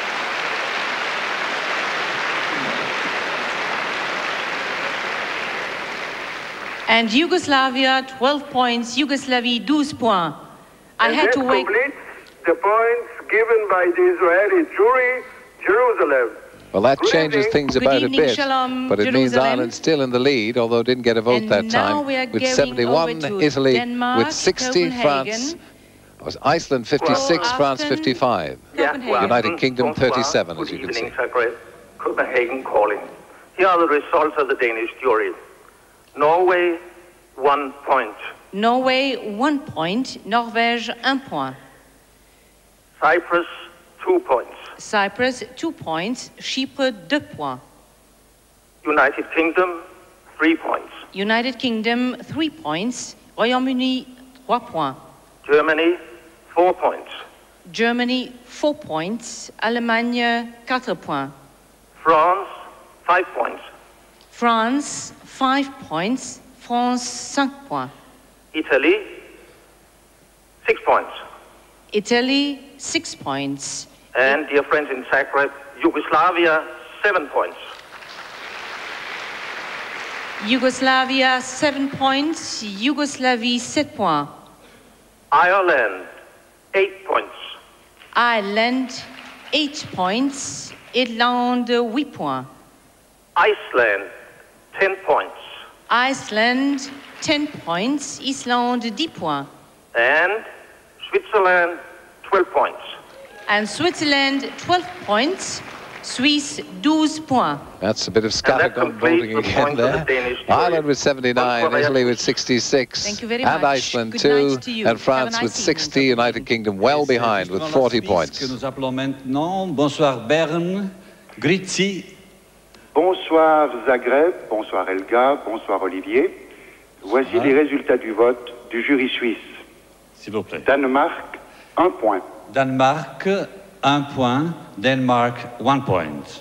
And Yugoslavia, twelve points. Yugoslavie, douze points. I and had that to wait. completes the points given by the Israeli jury, Jerusalem. Well, that changes things Good about evening, a bit, Shalom, but it means Jerusalem. Ireland still in the lead, although didn't get a vote And that now time. we are With going seventy-one, over to Italy Denmark, with sixty, France, was Iceland fifty-six, Well, France Aston, fifty-five. Copenhagen. United Kingdom thirty-seven, as Good you can see. evening, Zagreb. Copenhagen calling. Here are the results of the Danish jury. Norway, one point. Norway, one point. Norvège, un point. Cyprus, two points. Cyprus, two points. Chypre, deux points. United Kingdom, three points. United Kingdom, three points. Royaume-Uni, trois points. Germany, four points. Germany, four points. Allemagne, quatre points. France, five points. France, five points. France, cinq points. Italy, six points. Italy, six points. And, dear friends in Zagreb, Yugoslavia, seven points. Yugoslavia, seven points. Yugoslavie, sept points. Ireland, eight points. Ireland, eight points. Irlande, huit points. Iceland, ten points. Iceland, ten points. Islande, dix points. And Switzerland, twelve points. And Switzerland, twelve points. Suisse, douze points. That's a bit of scattergun voting again there. Ireland with seventy-nine, Italy with sixty-six, Thank you very and much. Iceland Good two, night to you. and Have a France nice with evening. sixty, United Kingdom well behind with forty points. Que nous appelons maintenant. Bonsoir Berne, Grizzi. Bonsoir Zagreb, bonsoir Elga, bonsoir Olivier. Voici Ah. les résultats du vote du jury suisse. S'il vous plaît. Danemark, un point. Danemark, un point. Denmark, one point.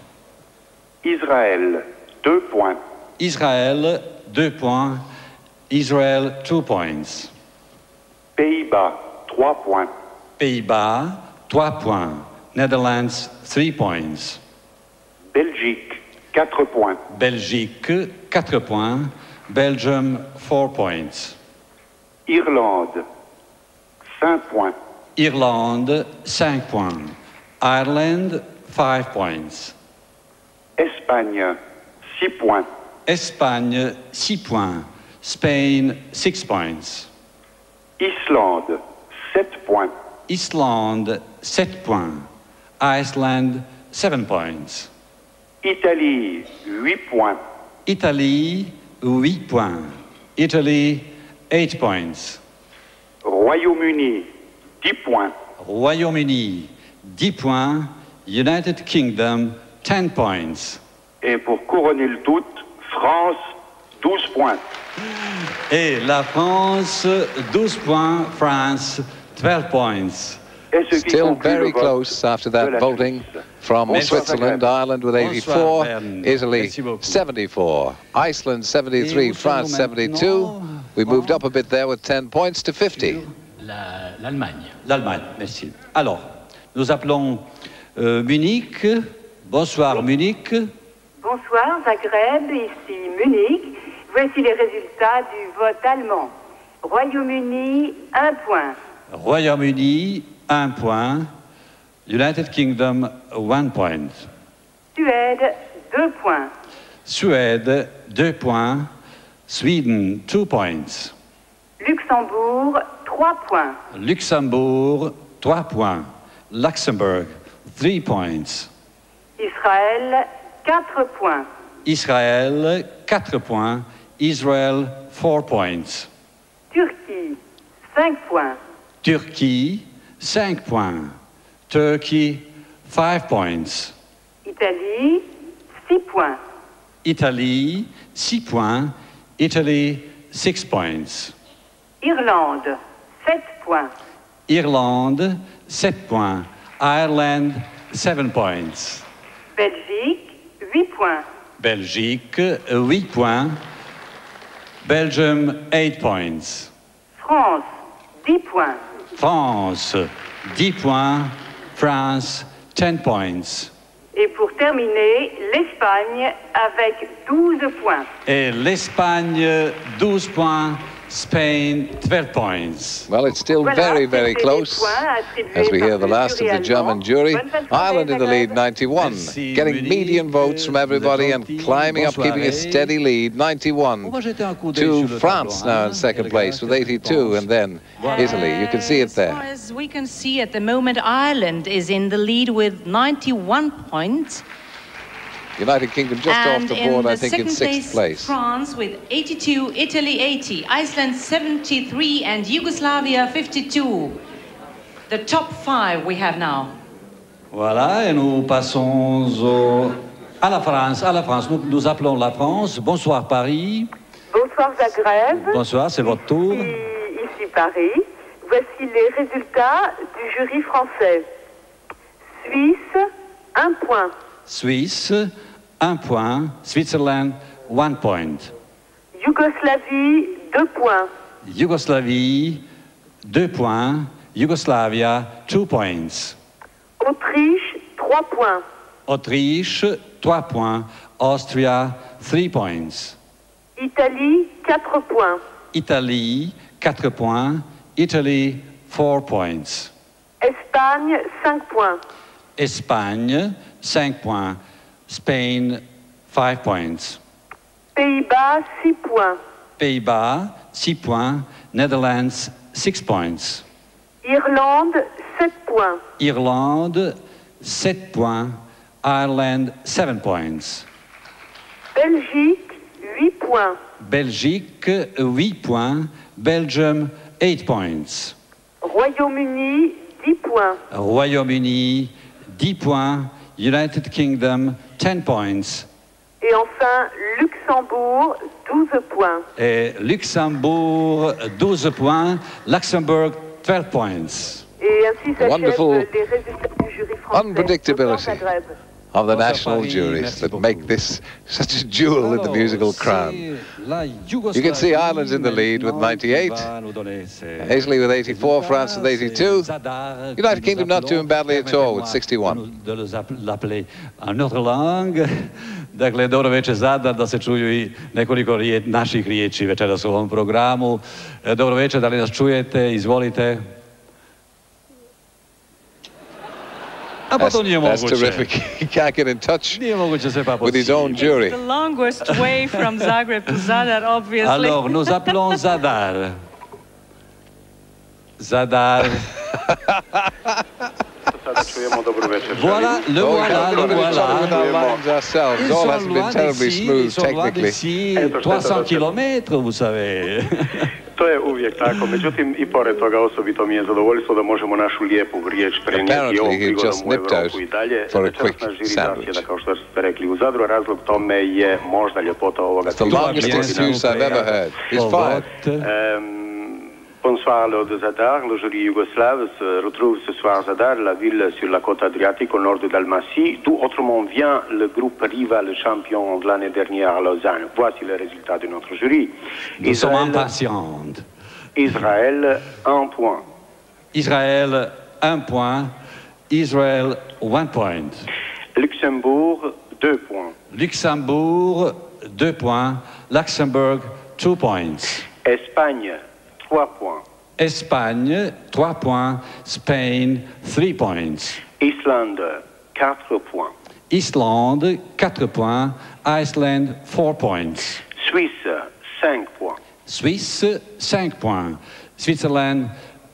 Israël, deux points. Israël, deux points. Israël, two points. Pays-Bas, trois points. Pays-Bas, trois points. Netherlands, three points. Belgique, quatre points. Belgique, quatre points. Belgium, four points. Irlande, cinq points. Irlande, cinq points. Ireland, five points. Espagne, six points. Espagne, six points. Spain, six points. Islande, sept points. Islande, sept points. Iceland, seven points. Italie, huit points. Italie, huit points. Italy, eight points. Royaume-Uni, dix points. Royaume-Uni, dix points. United Kingdom, ten points. Et pour couronner le tout, France, douze points. Et la France, douze points. France, twelve points. Et ce qui Still conclut le very vote close after de that la voting Suisse. from Bonsoir, Switzerland, Zagreb. Ireland with Bonsoir, eighty-four, Berne. Italy Merci beaucoup. seventy-four, Iceland Et seventy-three, où France sommes-nous seventy-two. maintenant? We moved up a bit there with ten points to fifty. La- L'Allemagne. L'Allemagne, merci. Alors, nous appelons euh, Munich. Bonsoir Munich. Bonsoir Zagreb, ici Munich. Voici les résultats du vote allemand. Royaume-Uni, un point. Royaume-Uni, un point. United Kingdom, one point. Suède, deux points. Suède, deux points. Sweden, two points. Luxembourg, trois points. Luxembourg, trois points. Luxembourg, three points. Israël, quatre points. Israël, quatre points. Israël, four points. Turquie, cinq points. Turquie, cinq points. Turkey, five points. Italie, six points. Italie, six points. Italy, six points. Irlande, sept points. Irlande, sept points. Ireland, seven points. Belgique, huit points. Belgique, huit points. Belgium, eight points. France, dix points. France, dix points. France, ten points. Et pour terminer, l'Espagne avec douze points. Et l'Espagne, douze points. Spain, twelve points. Well, it's still very, very close. As we hear the last of the German jury, Ireland in the lead, ninety-one. Getting median votes from everybody and climbing up, keeping a steady lead, ninety-one. To France now in second place with eighty-two, and then Italy. You can see it there. As far as we can see at the moment, Ireland is in the lead with ninety-one points. United Kingdom just and off the board, the I think, in sixth place. place. France with eighty-two, Italy eighty, Iceland seventy-three, and Yugoslavia fifty-two. The top five we have now. Voilà, et nous passons au, à la France. À la France, nous, nous appelons la France. Bonsoir Paris. Bonsoir Zagreb. Bonsoir, c'est votre tour. Ici, ici Paris. Voici les résultats du jury français. Suisse, un point. Suisse, un point. Switzerland, one point. Yougoslavie, deux points. Yougoslavie, deux points. Yugoslavia, two points. Autriche, trois points. Autriche, trois points. Austria, three points. Italie, quatre points. Italie, quatre points. Italy, four points. Espagne, cinq points. Espagne, cinq points. Spain, five points. Pays-Bas, six points. Pays-Bas, six points. Netherlands, six points. Irlande, sept points. Irlande, sept points. Ireland, seven points. Belgique, huit points. Belgique, huit points. Belgium, eight points. Royaume-Uni, dix points. Royaume-Uni, dix points. United Kingdom, ten points. Et enfin, Luxembourg, douze points. Et Luxembourg, douze points. Luxembourg, twelve points. Et ainsi s'achèvent Wonderful les résultats du jury français. unpredictability of the national juries that make this such a jewel in the musical crown. You can see Ireland's in the lead with ninety-eight, Italy with eighty-four, France with eighty-two, United Kingdom not doing badly at all with sixty-one. De l'appeler en notre langue. Dakle, dobro večer Zadar, da se čuju i nekoliko riječ, naših riječi večeras u ovom programu. Dobro večer, da li nas čujete? Izvolite. That's, that's terrific. He can't get in touch with his own jury. It's the longest way from Zagreb to Zadar, obviously. Alors, nous appelons Zadar. Zadar. Voilà, le voilà, le voilà. Ils All hasn't been terribly smooth technically. trois cents kilomètres, vous savez. To je uvijek tako, međutim i pored toga osobito mi je zadovoljstvo da možemo našu lijepu riječ prenijeti ovom prigodom u Evropu i dalje. Večeras naš žiri zasjeda, kao što ste rekli, u Zadru, a razlog tome je možda ljepota ovoga. It's the longest excuse I've ever heard. He's fired. Bonsoir lors de Zadar, le jury yougoslave se retrouve ce soir à Zadar, la ville sur la côte adriatique au nord de Dalmatie, d'où autrement vient le groupe rival champion de l'année dernière à Lausanne. Voici le résultat de notre jury. Nous sommes impatients. Israël, un point. Israël, un point. Israël, one point. Luxembourg, deux points. Luxembourg, deux points. Luxembourg, two points. Espagne, trois points. Espagne, trois points. Spain, three points. Islande, quatre points. Islande, quatre points. Iceland, four points. Suisse, cinq points. Suisse, cinq points. Switzerland,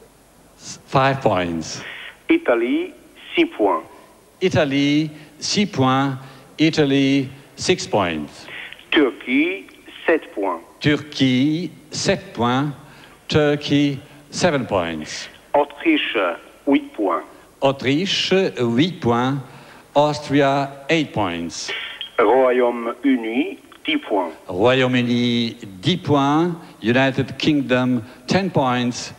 five points. Italie, six points. Italie, six points. Italy, six points. Turquie, sept points. Turquie, sept points. Turkey, seven points. Autriche, huit points. Autriche, huit points. Austria, eight points. Royaume-Uni, dix points. Royaume-Uni, dix points. United Kingdom, ten points.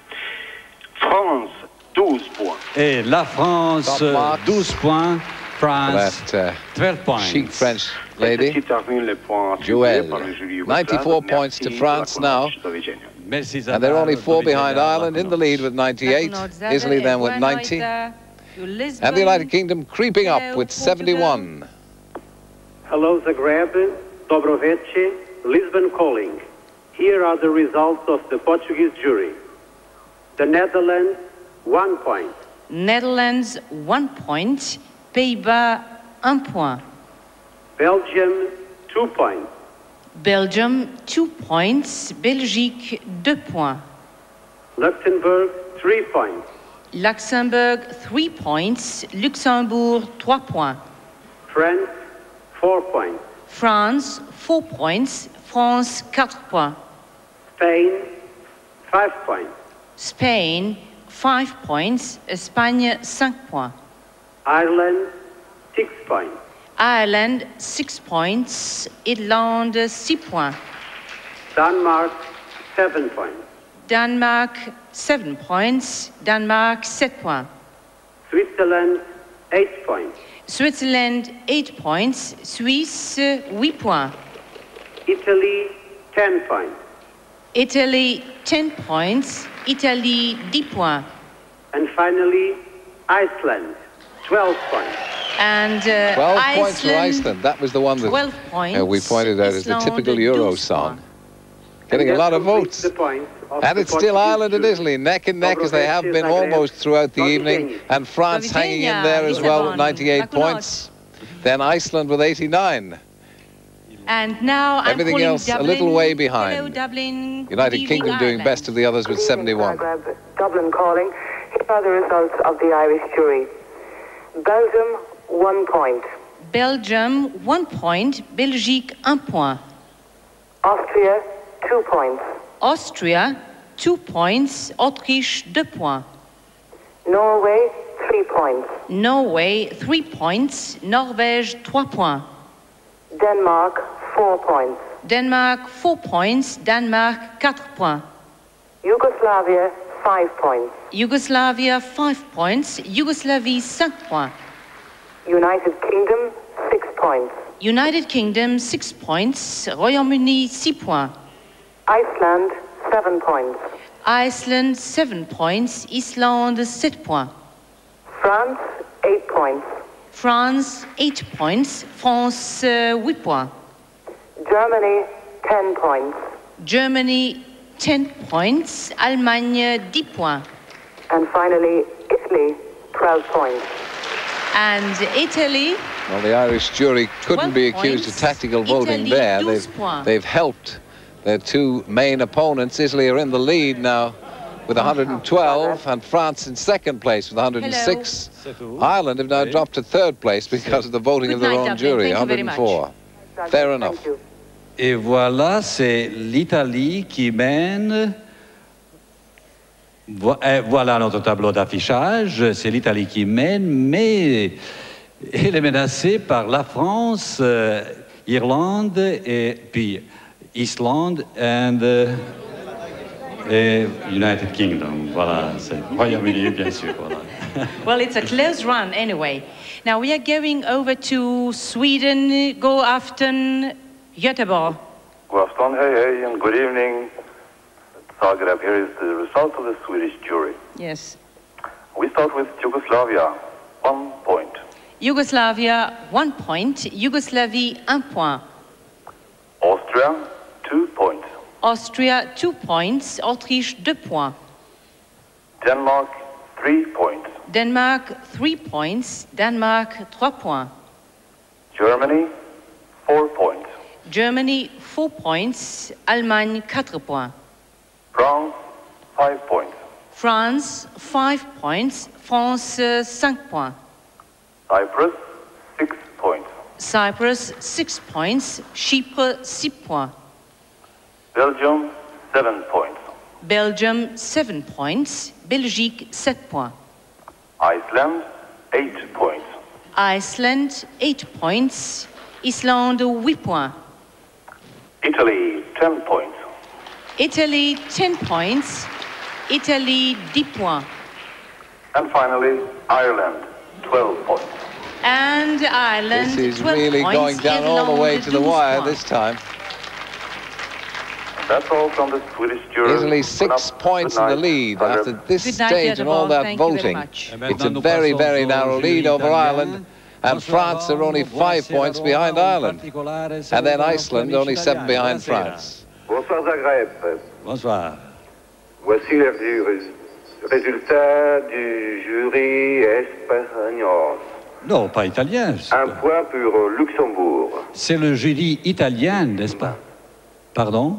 France, douze points. Et la France, douze points. France, that, uh, twelve points. Chic French lady, Joël. ninety-four points to France now. And they're only four behind Ireland in the lead with ninety-eight. Italy then with ninety. And the United Kingdom creeping up with seventy-one. Hello, Zagreb. Dobro večer. Lisbon calling. Here are the results of the Portuguese jury. The Netherlands, one point. Netherlands, one point. Pays-Bas, un point. Belgium, two points. Belgium, two points. Belgique, deux points. Luxembourg, three points. Luxembourg, three points. Luxembourg, trois points. France, four points. France, four points. France, quatre points. Spain, five points. Spain, five points. Espagne, cinq points. Ireland, six points. Ireland, six points. Irlande, six points. Denmark, seven points. Denmark, seven points. Denmark, sept points. Switzerland, eight points. Switzerland, eight points. Suisse, huit points. Italy, ten points. Italy, ten points. Italy, dix points. And finally, Iceland, twelve points. And uh, twelve Iceland, points for Iceland. That was the one that twelve points. uh, we pointed out as the typical Euro song. Getting a lot of votes. And it's still Ireland and Italy, neck and neck as they have been almost throughout the evening. And France hanging in there as well with ninety-eight points. Then Iceland with eighty-nine. And now I'm Everything calling else Dublin. a little way behind. Hello, Dublin. United Good Kingdom evening, doing Ireland. best of the others with seventy-one. Zagreb, Dublin calling. Here are the results of the Irish jury. Belgium, one point. Belgium, one point. Belgique, un point. Austria, two points. Austria, two points. Autriche, deux points. Norway, three points. Norway, three points. Norvège, trois points. Denmark, four points. Denmark, four points. Denmark, quatre points. Yugoslavia, five points. Yugoslavia, five points. Yugoslavie, cinq points. United Kingdom, six points. United Kingdom, six points. Royaume-Uni, six points. Iceland, seven points. Iceland, seven points. Islande, sept points. France, eight points. France, eight points. France, uh, huit points. Germany, ten points. Germany, ten points. Allemagne, dix points. And finally, Italy, twelve points. And Italy. Well, the Irish jury couldn't be accused of tactical voting Italy, there. douze They've, points. they've helped their two main opponents. Italy are in the lead now with one hundred twelve, and France in second place with one hundred six. Hello. Ireland have now dropped to third place because of the voting Good of their night, own Dublin. jury, Thank you very one hundred four. Fair enough. Thank you. Et voilà, c'est l'Italie qui mène. Vo- eh, Voilà notre tableau d'affichage. C'est l'Italie qui mène, mais elle est menacée par la France, euh, Irlande et puis Islande and euh, et United Kingdom. Voilà, c'est Royaume-Uni, bien sûr. Voilà. Well, it's a close run anyway. Now we are going over to Sweden. Go after Göteborg. Good afternoon, hey, hey, and good evening. Zagreb, here is the result of the Swedish jury. Yes. We start with Yugoslavia, one point. Yugoslavia, one point. Yugoslavie, un point. Austria, two points. Austria, two points. Autriche, deux points. Denmark, three points. Denmark, three points. Denmark, trois points. Germany, four points. Germany, four points. Allemagne, quatre points. France, five points. France, five points. France, uh, cinq points. Cyprus, six points. Cyprus, six points. Chypre, six points. Belgium, seven points. Belgium, seven points. Belgique, sept points. Iceland, eight points. Iceland, eight points. Islande, huit points. Italy, ten points. Italy, ten points. Italy, dix points. And finally, Ireland, twelve points. And Ireland, This is twelve really points. going down all the way to the Irlande, wire douze this time. That's all from the Swedish jury. Italy six points in the lead after this Good night, stage and all Göteborg. that Thank you very voting. much. It's a very, very narrow lead over Ireland, and France are only five points behind Ireland, and then Iceland only seven behind France. Bonsoir Zagreb. Bonsoir. Voici les ré- résultats du jury espagnol. Non, pas italien. Un point pour Luxembourg. C'est le jury italien, n'est-ce pas? Pardon?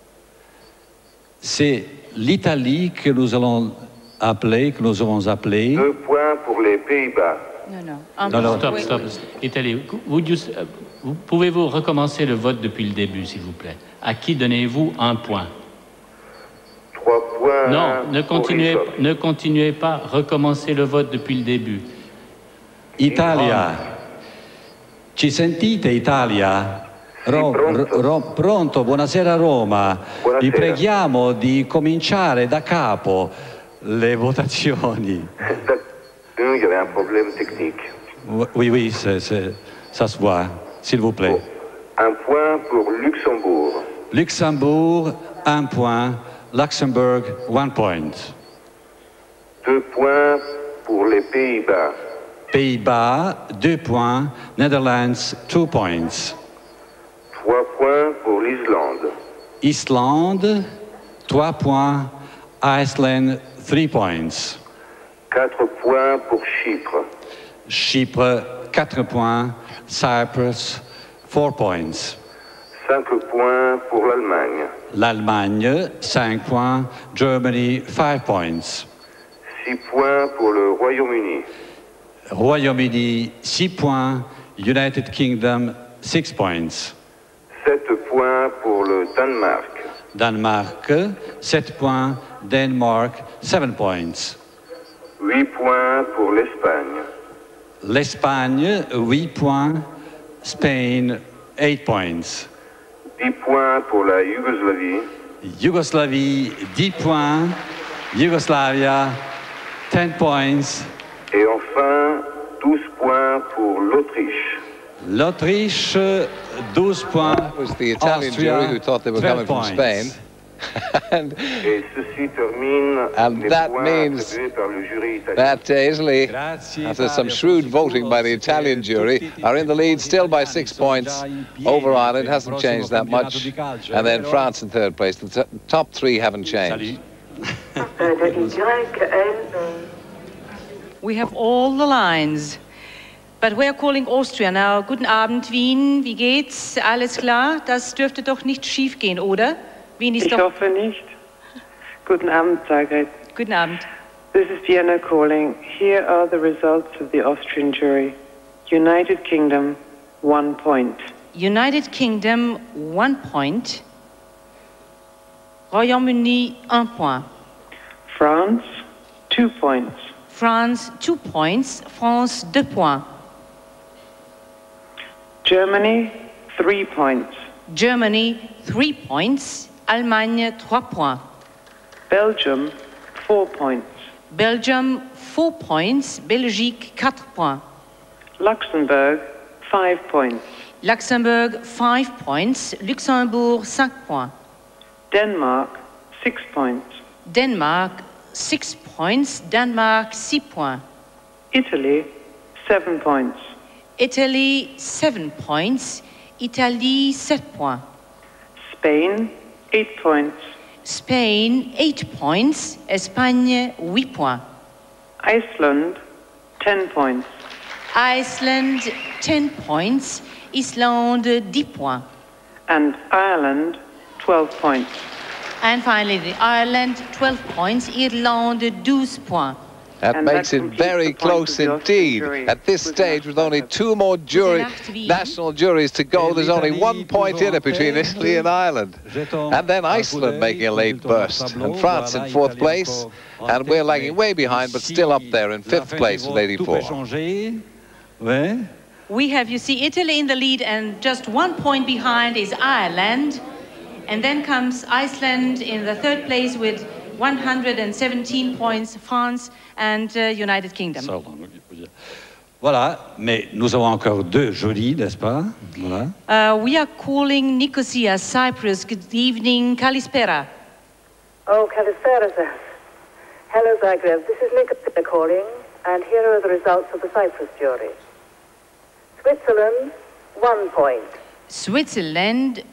C'est l'Italie que nous allons appeler, que nous avons appelé. Deux points pour les Pays-Bas. Non, non. Non, Un non, point. stop, Oui, stop. oui. Italie, would you- uh, vous- pouvez-vous recommencer le vote depuis le début, s'il vous plaît? À qui donnez-vous un point? Trois points. Non, ne pour continuez, l'Isop. ne continuez pas. Recommencez le vote depuis le début. Italia. Ci sentite, Italia? Ro- pronto. ro- ro- pronto, buonasera Roma. Buonasera. Vi preghiamo di cominciare da capo le votazioni. Il y avait un problème technique. Oui, oui, c'est- c'est- ça se voit. S'il vous plaît. Un point pour Luxembourg. Luxembourg, un point. Luxembourg, one point. Deux points pour les Pays-Bas. Pays-Bas, deux points. Netherlands, two points. Trois points pour l'Islande. Islande, trois points. Iceland, three points. Quatre points pour Chypre. Chypre, quatre points. Cyprus, four points. Cinq points pour l'Allemagne. L'Allemagne, cinq points. Germany, five points. Six points pour le Royaume-Uni. Royaume-Uni, six points. United Kingdom, six points. Sept points pour le Danemark. Danemark, sept points. Denmark, seven points. Huit points pour l'Espagne. L'Espagne, huit points. Spain, eight points. Dix points pour la Yougoslavie. Yougoslavie, dix points. Yugoslavia, ten points. Et enfin, douze points pour l'Autriche. L'Autriche, douze points. That was the Italian Austria, jury who thought they were twelve coming from points. Spain. and Et ceci termine And les that points means attribués par le jury italien. that uh, Italy, Grazie, after some Italia, shrewd per voting by the sicuro, Italian siete jury, tutti are in the lead still by italiani, six sono points già in piedi over Ireland. per il Hasn't prossimo changed that campionato much. di calcio, And then vero? France in third place. The t- top three haven't changed. We have all the lines. But we are calling Austria now. Guten Abend, Wien. Wie geht's? Alles klar? Das dürfte doch nicht schief gehen, oder? Wien ist Ich doch... hoffe nicht. Guten Abend, Zagreb. Guten Abend. This is Vienna calling. Here are the results of the Austrian jury. United Kingdom, one point. United Kingdom, one point. Royaume-Uni, un point. France, two points. France, two points. France, deux points. Germany, three points. Germany, three points. Allemagne, trois points. Belgium, four points. Belgium, four points. Belgique, quatre points. Luxembourg, five points. Luxembourg, five points. Luxembourg, cinq points. Denmark, six points. Denmark, six points. Denmark, six points. Italy, seven points. Italy, seven points. Italie, sept points. Spain, eight points. Spain, eight points. Espagne, huit points. Iceland, ten points. Iceland, ten points. Islande, dix points. And Ireland, twelve points. And finally, the Ireland, twelve points. Irlande, twelve points. That And makes that it completes very the points close of the Austrian indeed. jury. At this Good stage, enough, with only Zagreb. two more jury, Nacht Wien. national juries to go, there's only one point in it between Italy and Ireland. And then Iceland making a late burst. And France in fourth place. And we're lagging way behind, but still up there in fifth place with eighty-four. We have, you see, Italy in the lead, and just one point behind is Ireland. And then comes Iceland in the third place with one hundred seventeen points, France and uh, United Kingdom. Voilà, mais nous avons encore deux jurys, n'est-ce pas? Voilà. Uh, we are calling Nicosia, Cyprus. Good evening, Kalispera. Oh, Kalispera, sir. Hello, Zagreb. This is Nicosia calling, and here are the results of the Cyprus jury. Switzerland, one point. Switzerland,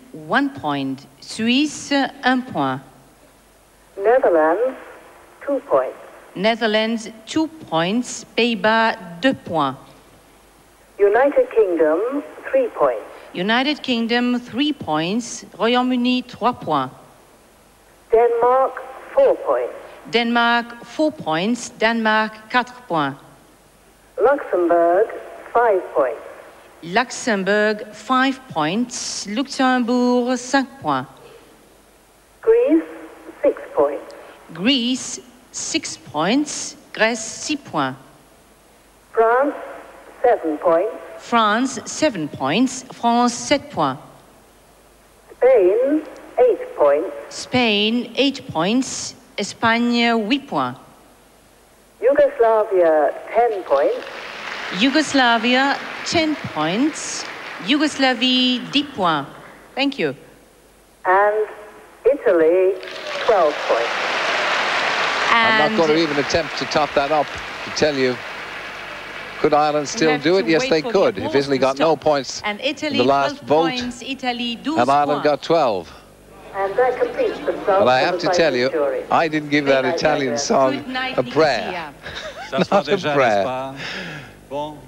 one point. Suisse, un point. Netherlands, two points. Netherlands, two points. Pays-Bas, deux points. United Kingdom, three points. United Kingdom, three points. Royaume-Uni, trois points. Denmark, four points. Denmark, four points. Danemark, quatre points. Luxembourg, five points. Luxembourg, five points. Luxembourg, cinq points. Greece, six points. Greece, six points. Grèce, six points. France, seven points. France, seven points. France, sept points. Spain, eight points. Spain, eight points. Espagne, huit points. Yugoslavia, ten points. Yugoslavia, ten points. Yugoslavie, dix points. Thank you. And Italy, twelve points. I'm not going to even attempt to top that up to tell you. Could Ireland still do it? Yes, they could. If Italy got no points and Italy, in the last vote, points, Italy, twelve and Ireland points. got twelve. And that completes the song. But I have to tell you, I didn't give that Italian song a prayer. Not a prayer. Bon.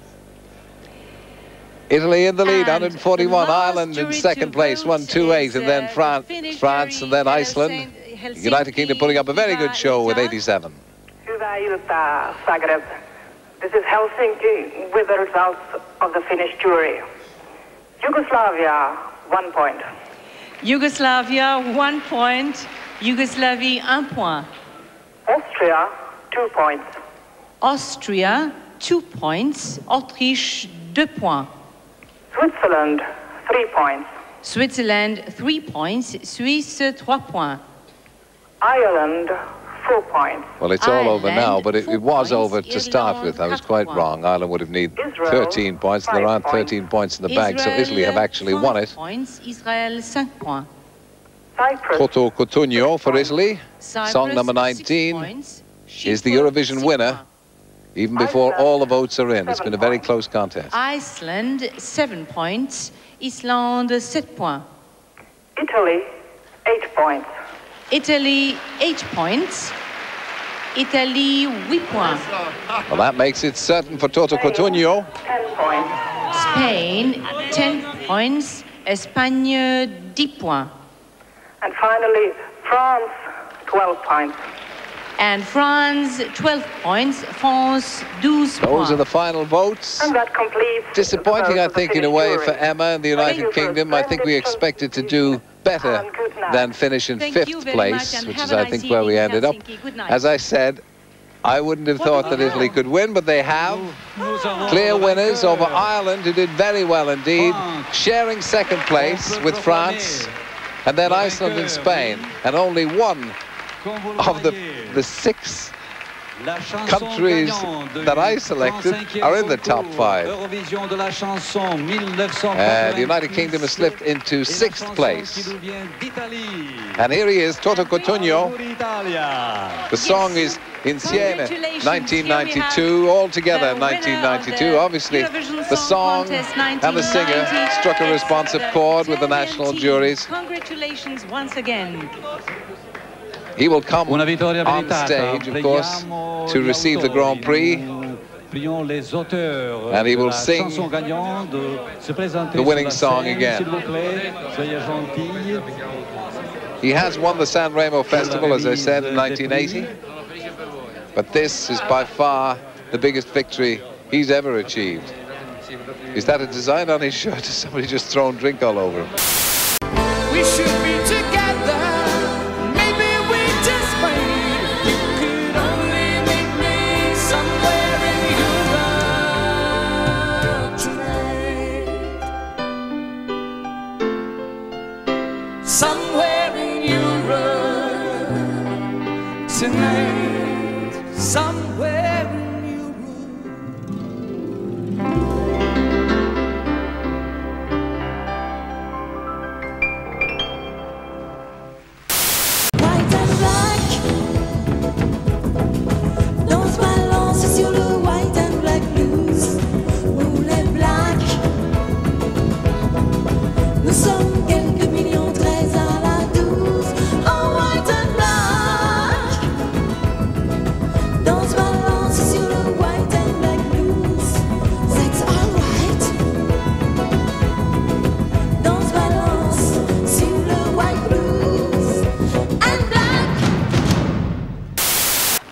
Italy in the lead, And one forty-one. the last Ireland in jury second to place, vote one two eight, is, and then uh, France, Finnish France, and then jury, Iceland. Helsinki, United Kingdom putting up a very good show with eighty-seven. Hyvää iltaa, Zagreb. This is Helsinki with the results of the Finnish jury. Yugoslavia, one point. Yugoslavia, one point. Yugoslavie, un point. Austria, two points. Austria, two points. Autriche, deux points. Switzerland, three points. Switzerland, three points. Suisse, trois points. Ireland, four points. Well, it's all over Ireland, now, but it, four it was points. over to start with. I was quite Irland, wrong. Ireland would have needed Israel, thirteen points, and there five aren't points. thirteen points in the bag, so Italy have actually five won it. Points. Israel, cinq points. Cyprus, Toto Cotugno for Italy. Cyprus, Song number six nineteen points. is the Chypre, Eurovision six winner, points. even before Iceland, all the votes are in. It's seven been a very points. close contest. Iceland, seven points. Islande, sept points. Italy, eight points. Italy, eight points. Italy, huit points. Well, that makes it certain for Toto Cotugno. ten points. Spain, ten points. Espagne, dix points. And finally, France, twelve points. And France, twelve points. France, douze Those points. are the final votes. And that completes Disappointing, the I votes of the think, in a Finnish way jury. for Emma and the Thank you United for a Kingdom. I think we splendid expected to do better And good night. than finish in Thank fifth you very place, much, and which have is, a I nice think, where we evening, ended up. Helsinki. Good night. As I said, I wouldn't have thought that Italy could win, but they have. Clear winners over Ireland, who did very well indeed, sharing second place with France, and then Iceland and Spain, and only one of the, the six countries that I selected are in the top five. And the United Kingdom has slipped into sixth place. And here he is, Toto Cotugno. The song is Insieme, nineteen ninety-two, all together nineteen ninety-two. Obviously, the song and the singer struck a responsive chord with the national juries. Congratulations once again. He will come on stage, of course, to receive the Grand Prix, and he will sing the winning song again. He has won the San Remo Festival, as I said, in nineteen eighty, but this is by far the biggest victory he's ever achieved. Is that a design on his shirt? Has somebody just thrown drink all over him? We should be together. Maybe we just might. You could only meet me somewhere in Europe tonight. Somewhere in Europe tonight. Somewhere in Europe.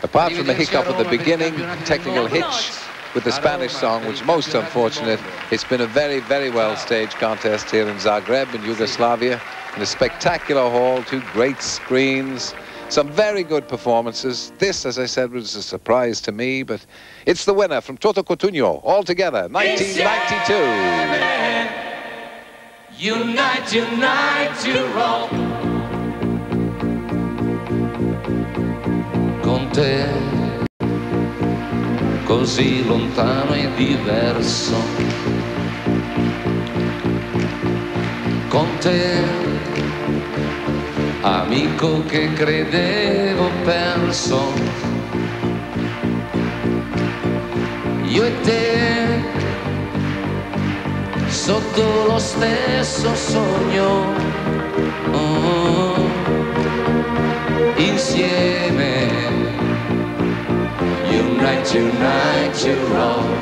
Apart from a hiccup at the beginning, technical hitch with the Spanish song, which is most unfortunate, it's been a very, very well-staged contest here in Zagreb, in Yugoslavia, in a spectacular hall, two great screens, some very good performances. This, as I said, was a surprise to me, but it's the winner from Toto Cotugno, altogether, nineteen ninety-two. Unite, unite, Europe. Con te, così lontano e diverso. Con te, amico che credevo perso. Io e te, sotto lo stesso sogno, oh, insieme. Unite, unite, Europe.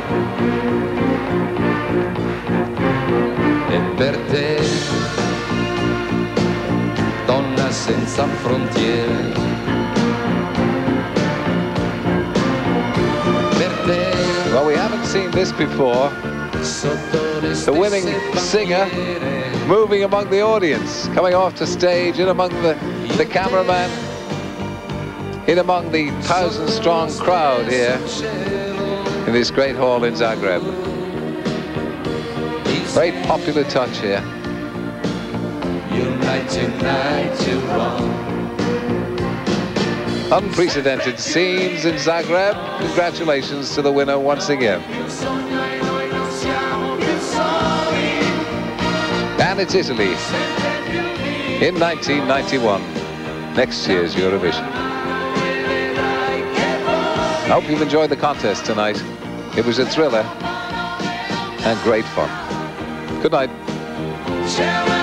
E per te, donna senza frontiere, per te. Well, we haven't seen this before. The winning singer moving among the audience, coming off the stage, in among the, the cameraman, in among the thousand-strong crowd here in this great hall in Zagreb. Very popular touch here. Unite, unite, Europe. Unprecedented scenes in Zagreb. Congratulations to the winner once again. And it's Italy in nineteen ninety-one, next year's Eurovision. I hope you've enjoyed the contest tonight. It was a thriller and great fun. Good night.